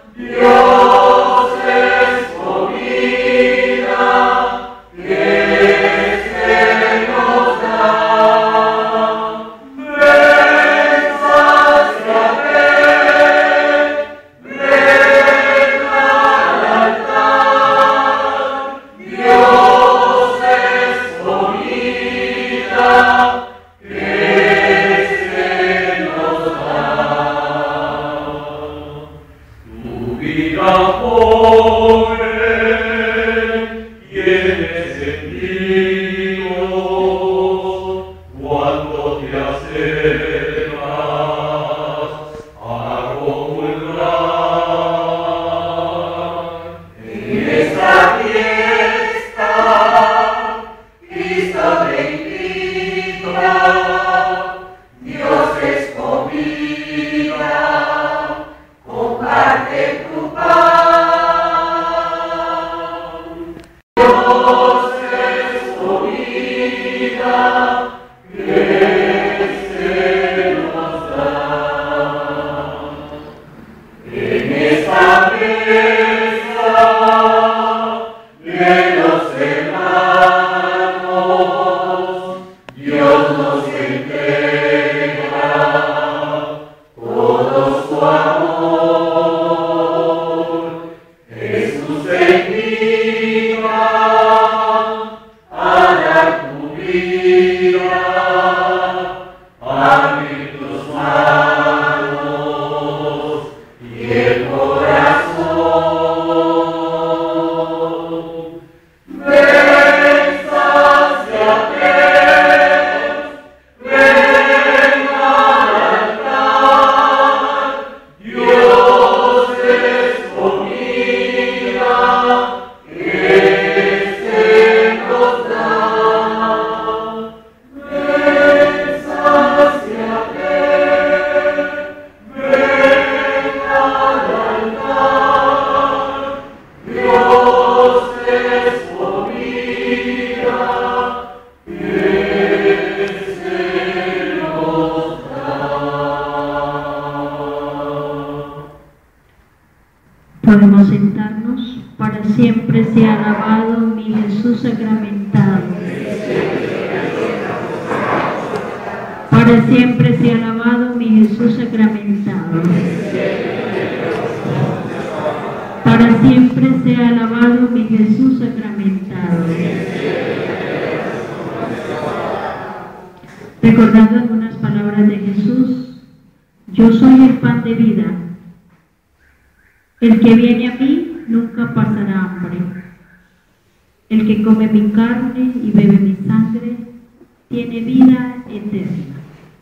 Yeah. Para siempre sea alabado mi Jesús sacramentado. Para siempre sea alabado mi Jesús sacramentado. Para siempre sea alabado mi Jesús sacramentado. Recordando algunas palabras de Jesús: yo soy el pan de vida. El que viene a mí nunca pasará hambre. El que come mi carne y bebe mi sangre tiene vida eterna.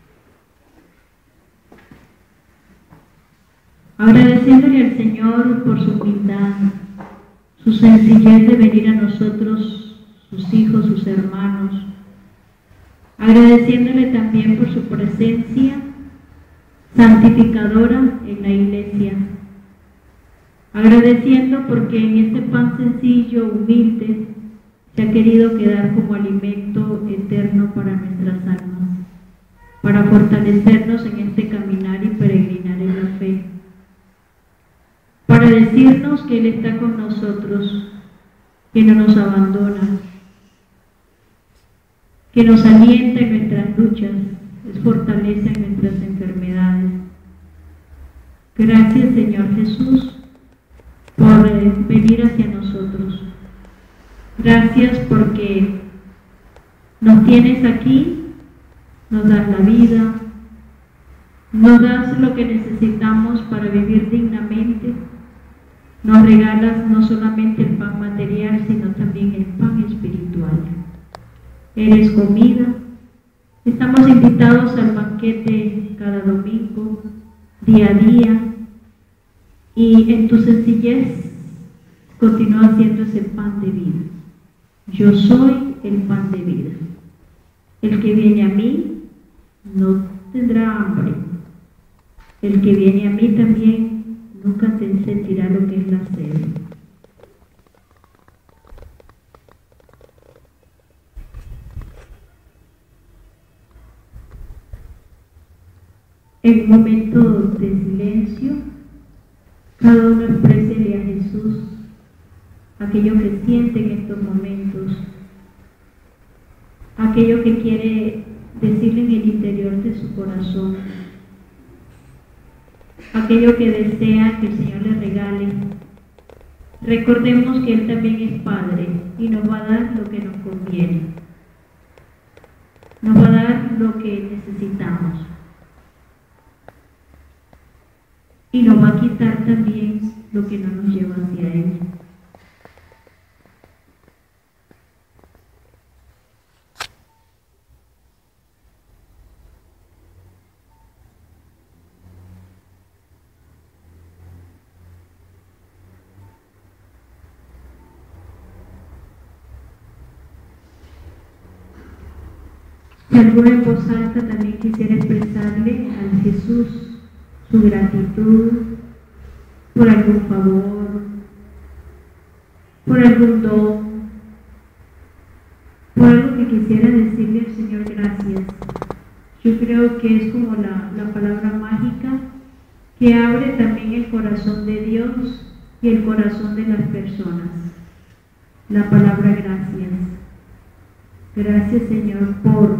Agradeciéndole al Señor por su humildad, su sencillez de venir a nosotros, sus hijos, sus hermanos. Agradeciéndole también por su presencia santificadora en la iglesia. Agradeciendo porque en este pan sencillo, humilde, se ha querido quedar como alimento eterno para nuestras almas, para fortalecernos en este caminar y peregrinar en la fe, para decirnos que Él está con nosotros, que no nos abandona, que nos alienta en nuestras luchas, es fortaleza en nuestras enfermedades. Gracias, Señor Jesús, por venir hacia nosotros. Gracias porque nos tienes aquí, nos das la vida, nos das lo que necesitamos para vivir dignamente, nos regalas no solamente el pan material, sino también el pan espiritual. Eres comida. Estamos invitados al banquete cada domingo, día a día, y en tu sencillez continúa siendo ese pan de vida. Yo soy el pan de vida. El que viene a mí no tendrá hambre. El que viene a mí también nunca sentirá lo que es la sed. En momentos de silencio, cada uno exprésele a Jesús aquello que siente en estos momentos, aquello que quiere decirle en el interior de su corazón, aquello que desea que el Señor le regale. Recordemos que Él también es Padre y nos va a dar lo que nos conviene, nos va a dar lo que necesitamos. Y nos va a quitar también lo que no nos lleva hacia Él. Si alguno en voz alta también quisiera expresarle a Jesús su gratitud por algún favor, por algún don, por algo que quisiera decirle al Señor gracias. Yo creo que es como la, la palabra mágica que abre también el corazón de Dios y el corazón de las personas. La palabra gracias. Gracias, Señor, por.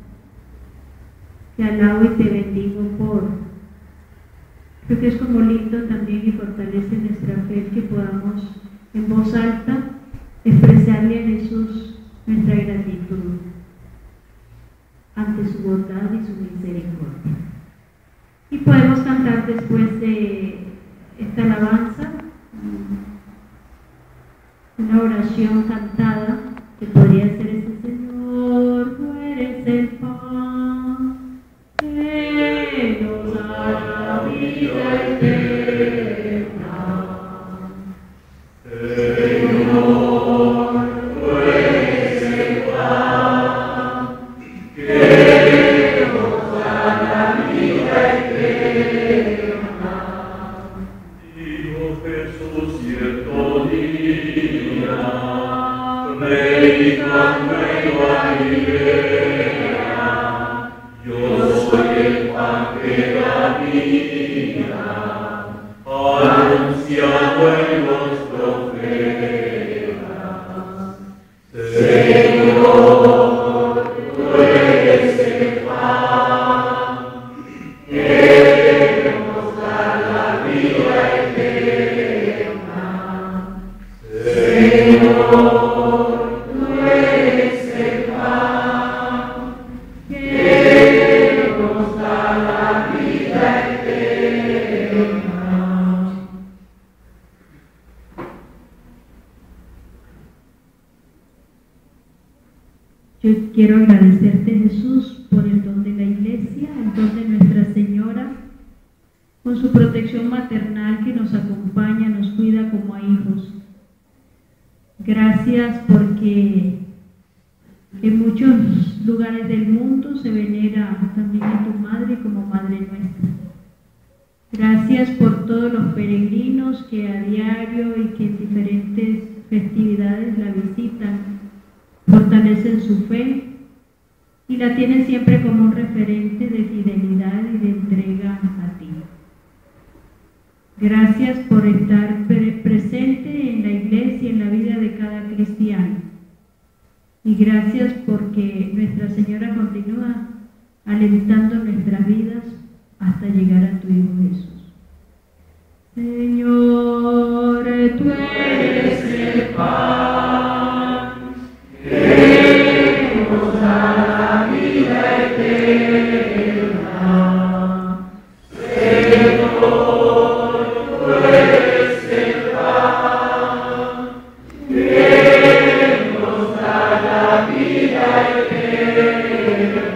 Te alabo y te bendigo por. Creo que es como lindo también y fortalece nuestra fe que podamos en voz alta expresarle a Jesús nuestra gratitud ante su bondad y su misericordia. Y podemos cantar después de esta alabanza una oración cantada que podría ser este: Señor, tú eres el pan que nos da la vida eterna. Señor, tú eres el pan que nos da la vida eterna. Dijo Jesús cierto día, predicando en Galilea: yo soy el pan que da vida, anunciado en los profetas. Yo quiero agradecerte, Jesús, por el don de la Iglesia, el don de Nuestra Señora, con su protección maternal que nos acompaña, nos cuida como a hijos. Gracias porque en muchos lugares del mundo se venera también a tu Madre como Madre nuestra. Gracias por todos los peregrinos que a diario y que en diferentes festividades la visitan, fortalecen su fe y la tienen siempre como un referente de fidelidad y de entrega a ti. Gracias por estar pre presente en la Iglesia y en la vida de cada cristiano. Y gracias porque Nuestra Señora continúa alentando nuestras vidas hasta llegar a tu Hijo Jesús. Señor, tú eres el pan que nos da la vida eterna. Señor, tú eres el pan que nos da la vida eterna.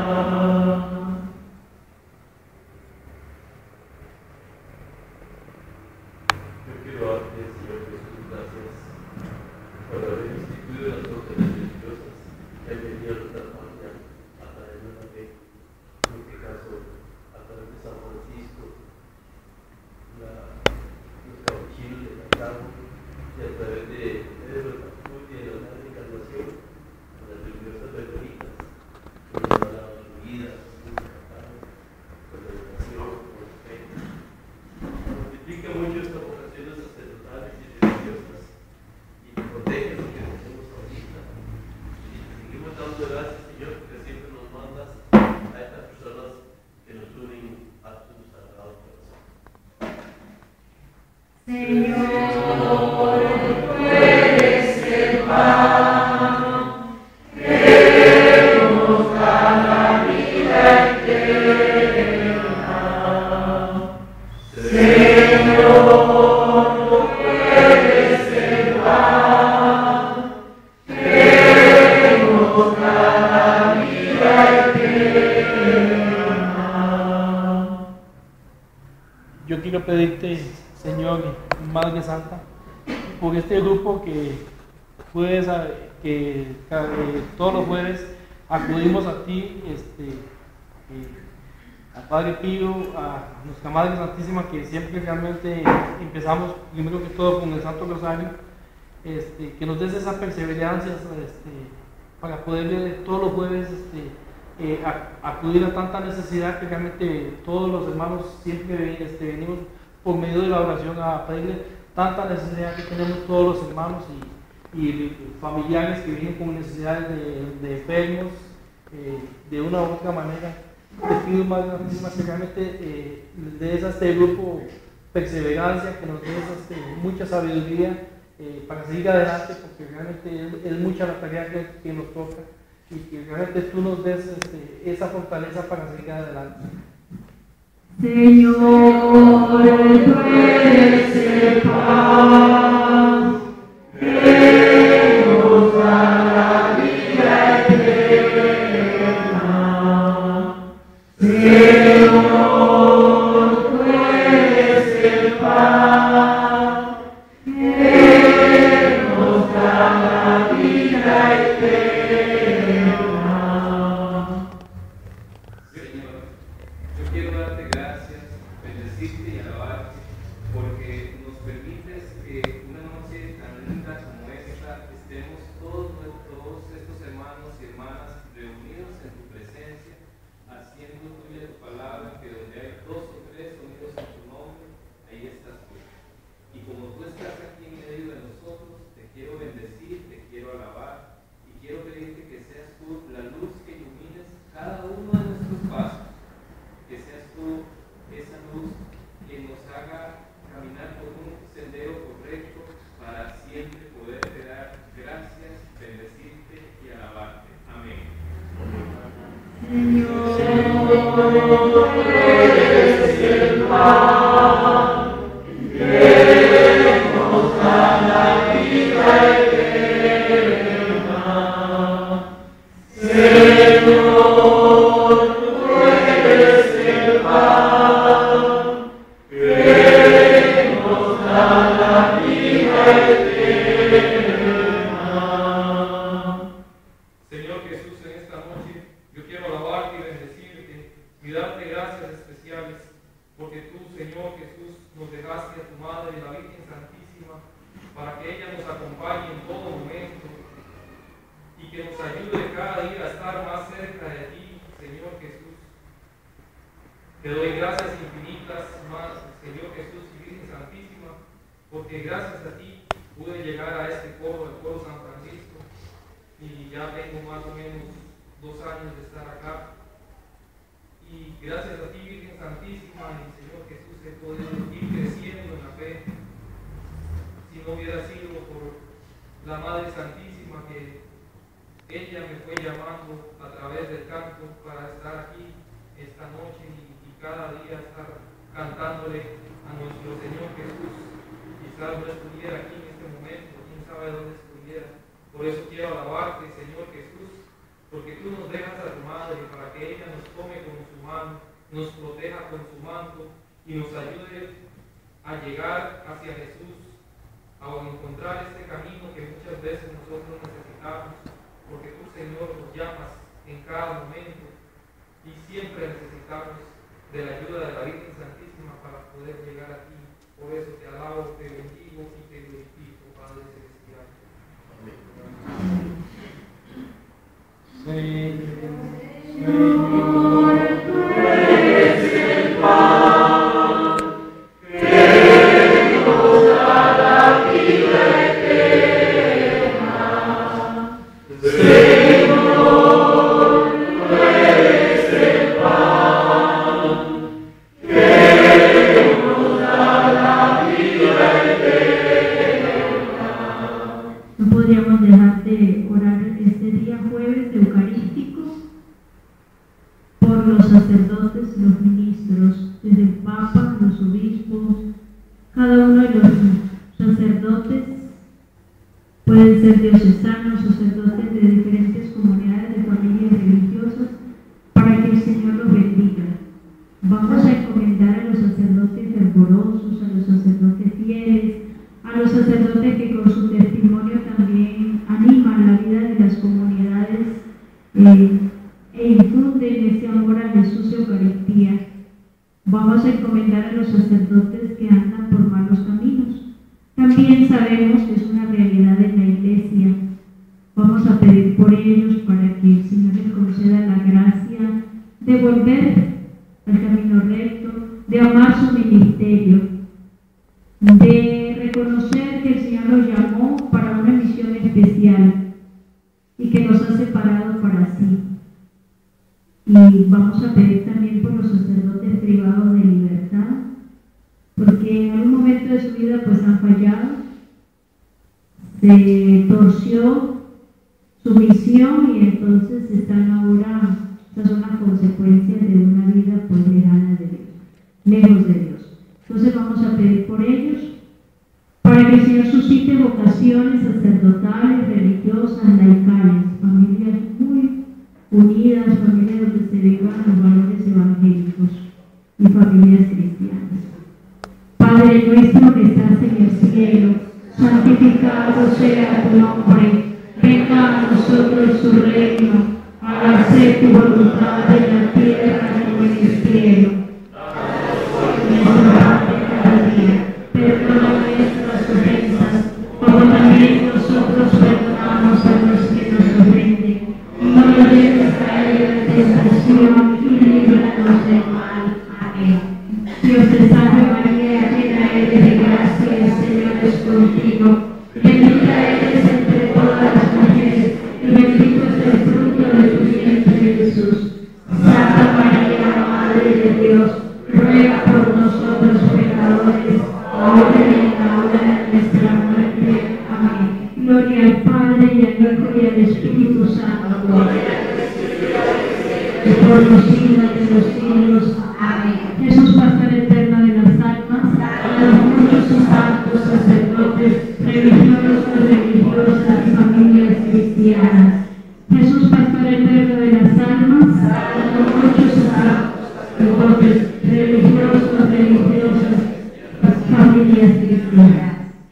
Yo quiero darte, Señor Jesús, gracias por haber instituido las órdenes religiosas que han venido a nuestra familia a traernos la fe. En este caso, a través de San Francisco, la, los capuchinos de Cartago, y a través de Pedro de Caput y de la Madre Encarnación, a las religiosas verduritas, que nos han dado la vida, por la educación, por la fe. Multiplica mucho estas vocaciones sacerdotales y religiosas y protege lo que hacemos ahorita. Y te seguimos dando gracias, Señor, porque siempre nos mandas a estas personas que nos unen a tu sagrado corazón. Señor, tú eres el pan que nos da la vida eterna. Señor, tú eres el pan que nos da la vida eterna. Yo quiero pedirte, Señor, Madre Santa, por este grupo que, puedes, que eh, todos los jueves acudimos a ti, este, eh, al Padre Pío, a nuestra Madre Santísima, que siempre realmente empezamos primero que todo con el Santo Rosario, este, que nos des esa perseverancia este, para poder todos los jueves este, eh, a, acudir a tanta necesidad que realmente todos los hermanos siempre este, venimos por medio de la oración a pedirle tanta necesidad que tenemos todos los hermanos y, y familiares que vienen con necesidades de, de enfermos eh, de una u otra manera. Te pido, Madre Santísima, que realmente eh, des a este grupo perseverancia, que nos des este, mucha sabiduría eh, para seguir adelante, porque realmente es, es mucha la tarea que, que nos toca y que realmente tú nos des este, esa fortaleza para seguir adelante. Señor, tú eres el pan que nos da la vida eterna. Señor, tú eres el pan que nos da la vida eterna. Señor, yo quiero darte gracias, bendecirte y alabarte, porque nos permites que una por los siglos de los siglos. Amén. Jesús, pastor eterno de la religiosos, religiosas, familias cristianas. Jesús, pastor eterno de las almas, muchos sacerdotes, religiosos, religiosas, familias cristianas.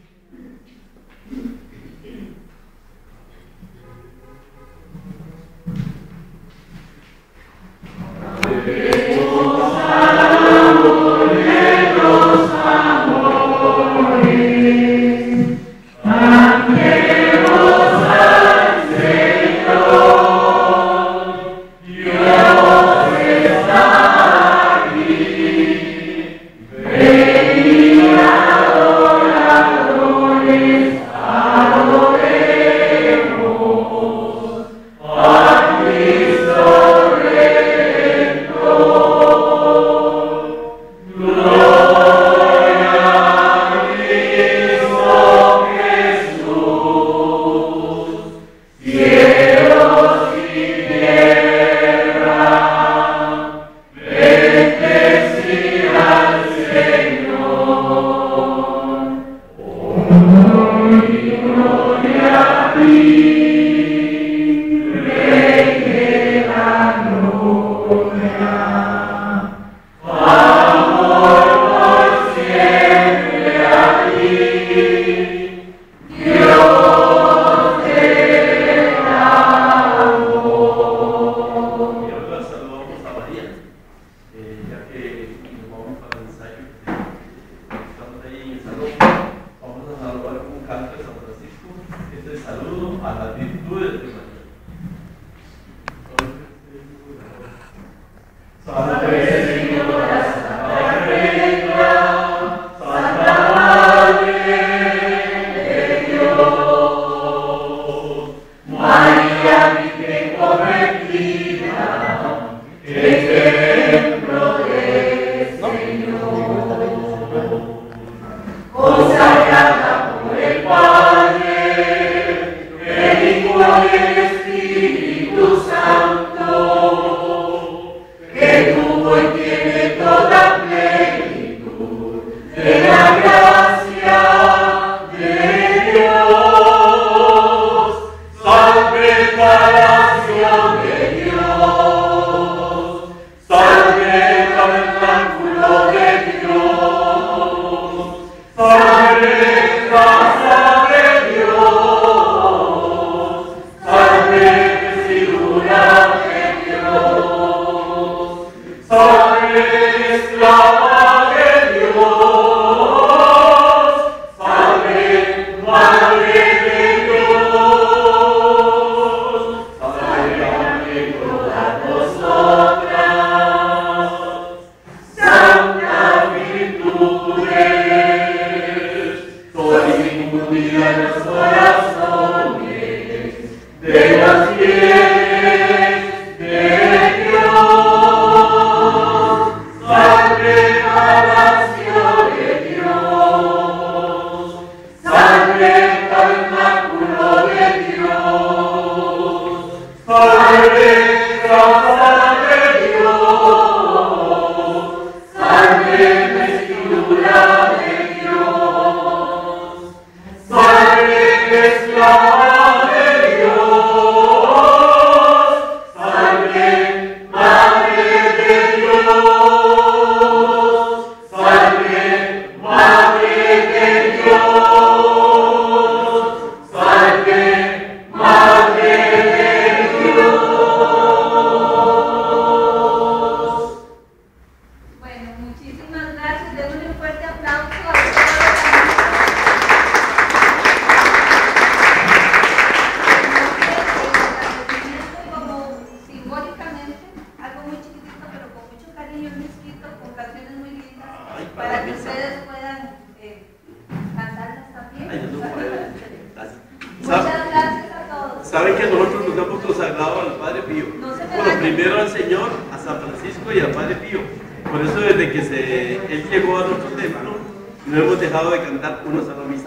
Saben que nosotros nos hemos consagrado al Padre Pío. Bueno, primero al Señor, a San Francisco y al Padre Pío. Por eso desde que se, él llegó a nuestro templo, no hemos dejado de cantar una sola misa.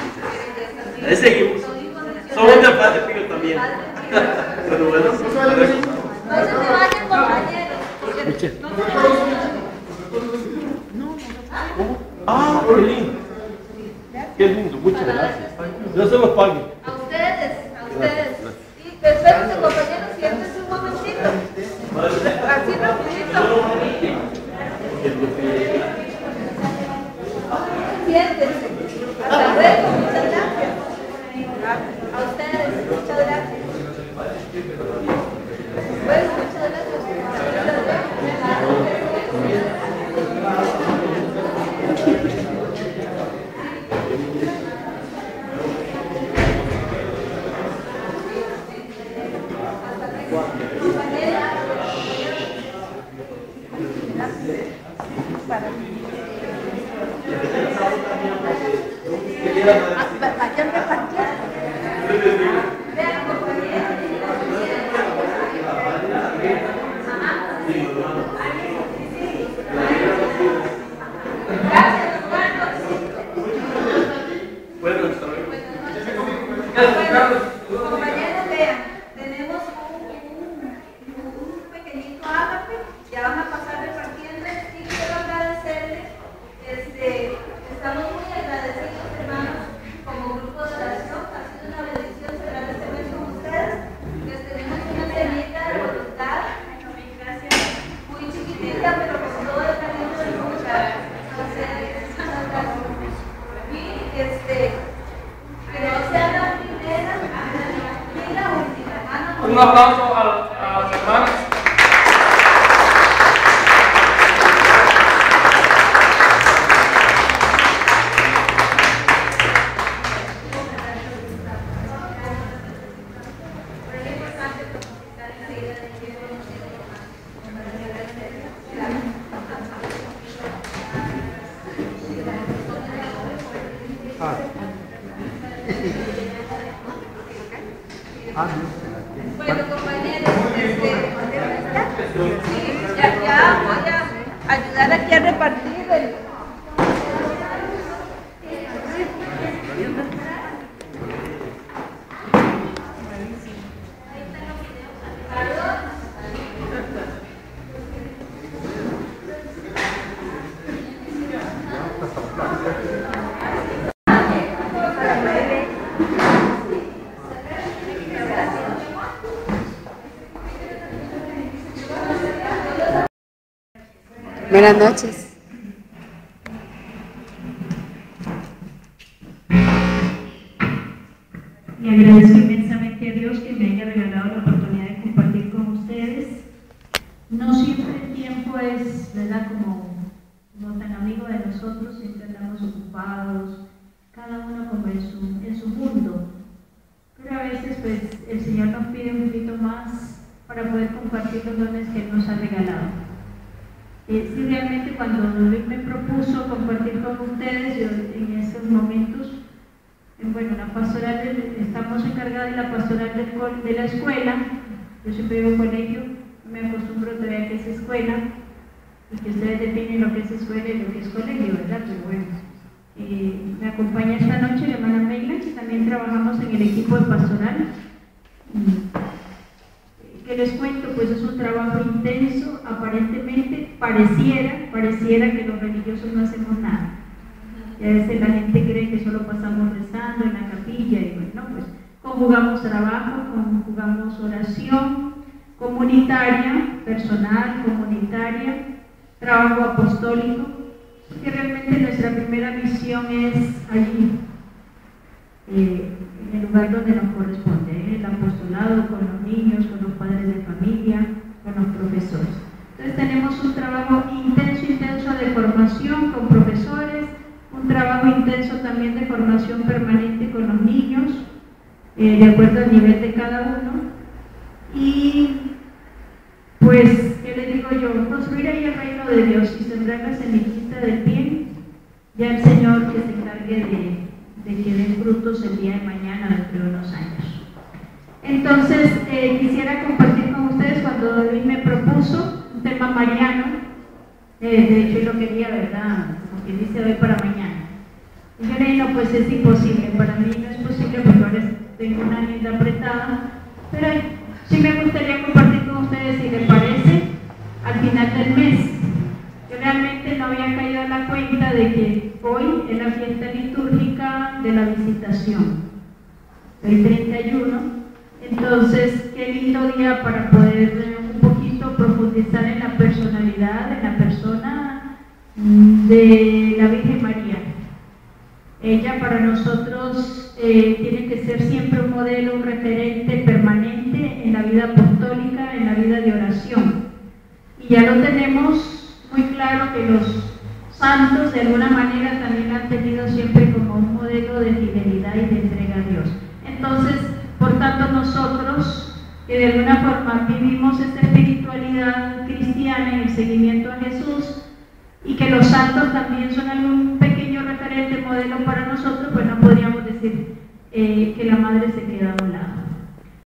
Ahí seguimos. Somos del Padre Pío también. Pero bueno, no se vayan, compañeros. Ah, qué lindo. Qué lindo, muchas gracias. Yo se los pague. A ustedes, a ustedes. Y espérense, compañeros, siéntense un momentito. Así rapidito. Siéntense. Hasta luego, muchas gracias. A ustedes, muchas gracias. Pues, muchas gracias. Vayan repartiendo. Vean, compañeros. Gracias, Carlos. Bueno, hasta luego. Bueno, compañeros, vean, tenemos un, un, un pequeñito ágape, ya van a pasar repartiendo y quiero agradecerles, este, estamos muy agradecidos, hermanos, como grupo de oración, ha sido una bendición celebrar este mes con ustedes, les tenemos una semilla de voluntad, muy chiquitita, pero con todo el cariño del mundo, y este, que no sea la primera ni la última. Un aplauso a, a las hermanas. Bueno, compañeros, este, sí, ya, ya voy a ayudar aquí a repartir el... Buenas noches. Y agradezco inmensamente a Dios que me haya regalado la oportunidad de compartir con ustedes. No siempre el tiempo es, ¿verdad?, como, como tan amigo de nosotros, siempre andamos ocupados, cada uno como en su, en su mundo. Pero a veces pues el Señor nos pide un poquito más para poder compartir los dones que Él nos ha regalado. Eh, sí, realmente cuando Luis me propuso compartir con ustedes, yo en estos momentos, eh, bueno, la pastoral del, estamos encargados de la pastoral del, de la escuela. Yo siempre digo colegio, me acostumbro todavía que es escuela, y que ustedes definen lo que es escuela y lo que es colegio, ¿verdad? Pero bueno, eh, me acompaña esta noche la hermana Meila, que también trabajamos en el equipo de pastoral. Que les cuento, pues es un trabajo intenso, aparentemente pareciera, pareciera que los religiosos no hacemos nada. Y a veces la gente cree que solo pasamos rezando en la capilla y bueno, pues conjugamos trabajo, conjugamos oración comunitaria, personal, comunitaria, trabajo apostólico, porque realmente nuestra primera misión es allí, eh, en el lugar donde nos corresponde, ¿eh? El apostolado con los niños, con los padres de familia, con los profesores. Entonces tenemos un trabajo intenso, intenso de formación con profesores, un trabajo intenso también de formación permanente con los niños, eh, de acuerdo al nivel de cada uno. Y pues, ¿qué les digo yo? Construir ahí el reino de Dios y sembrar la semillita del bien, ya el Señor que se encargue de de que den frutos el día de mañana, dentro de unos años. Entonces, eh, quisiera compartir con ustedes cuando Luis me propuso un tema mariano, eh, de hecho yo lo quería, ¿verdad?, como que dice hoy para mañana. Y yo le dije, no, pues es imposible, para mí no es posible porque ahora tengo una agenda apretada, pero sí me gustaría compartir con ustedes, si les parece, al final del mes. Yo realmente no había caído en la cuenta de que hoy es la fiesta litúrgica de la visitación. hoy treinta y uno. Entonces, qué lindo día para poder eh, un poquito profundizar en la personalidad, en la persona de la Virgen María. Ella para nosotros eh, tiene que ser siempre un modelo, un referente permanente en la vida apostólica, en la vida de oración. Y ya lo tenemos muy claro que los santos de alguna manera también han tenido siempre como un modelo de fidelidad y de entrega a Dios. Entonces, por tanto, nosotros que de alguna forma vivimos esta espiritualidad cristiana en el seguimiento a Jesús y que los santos también son algún pequeño referente, modelo para nosotros, pues no podríamos decir eh, que la madre se quedaba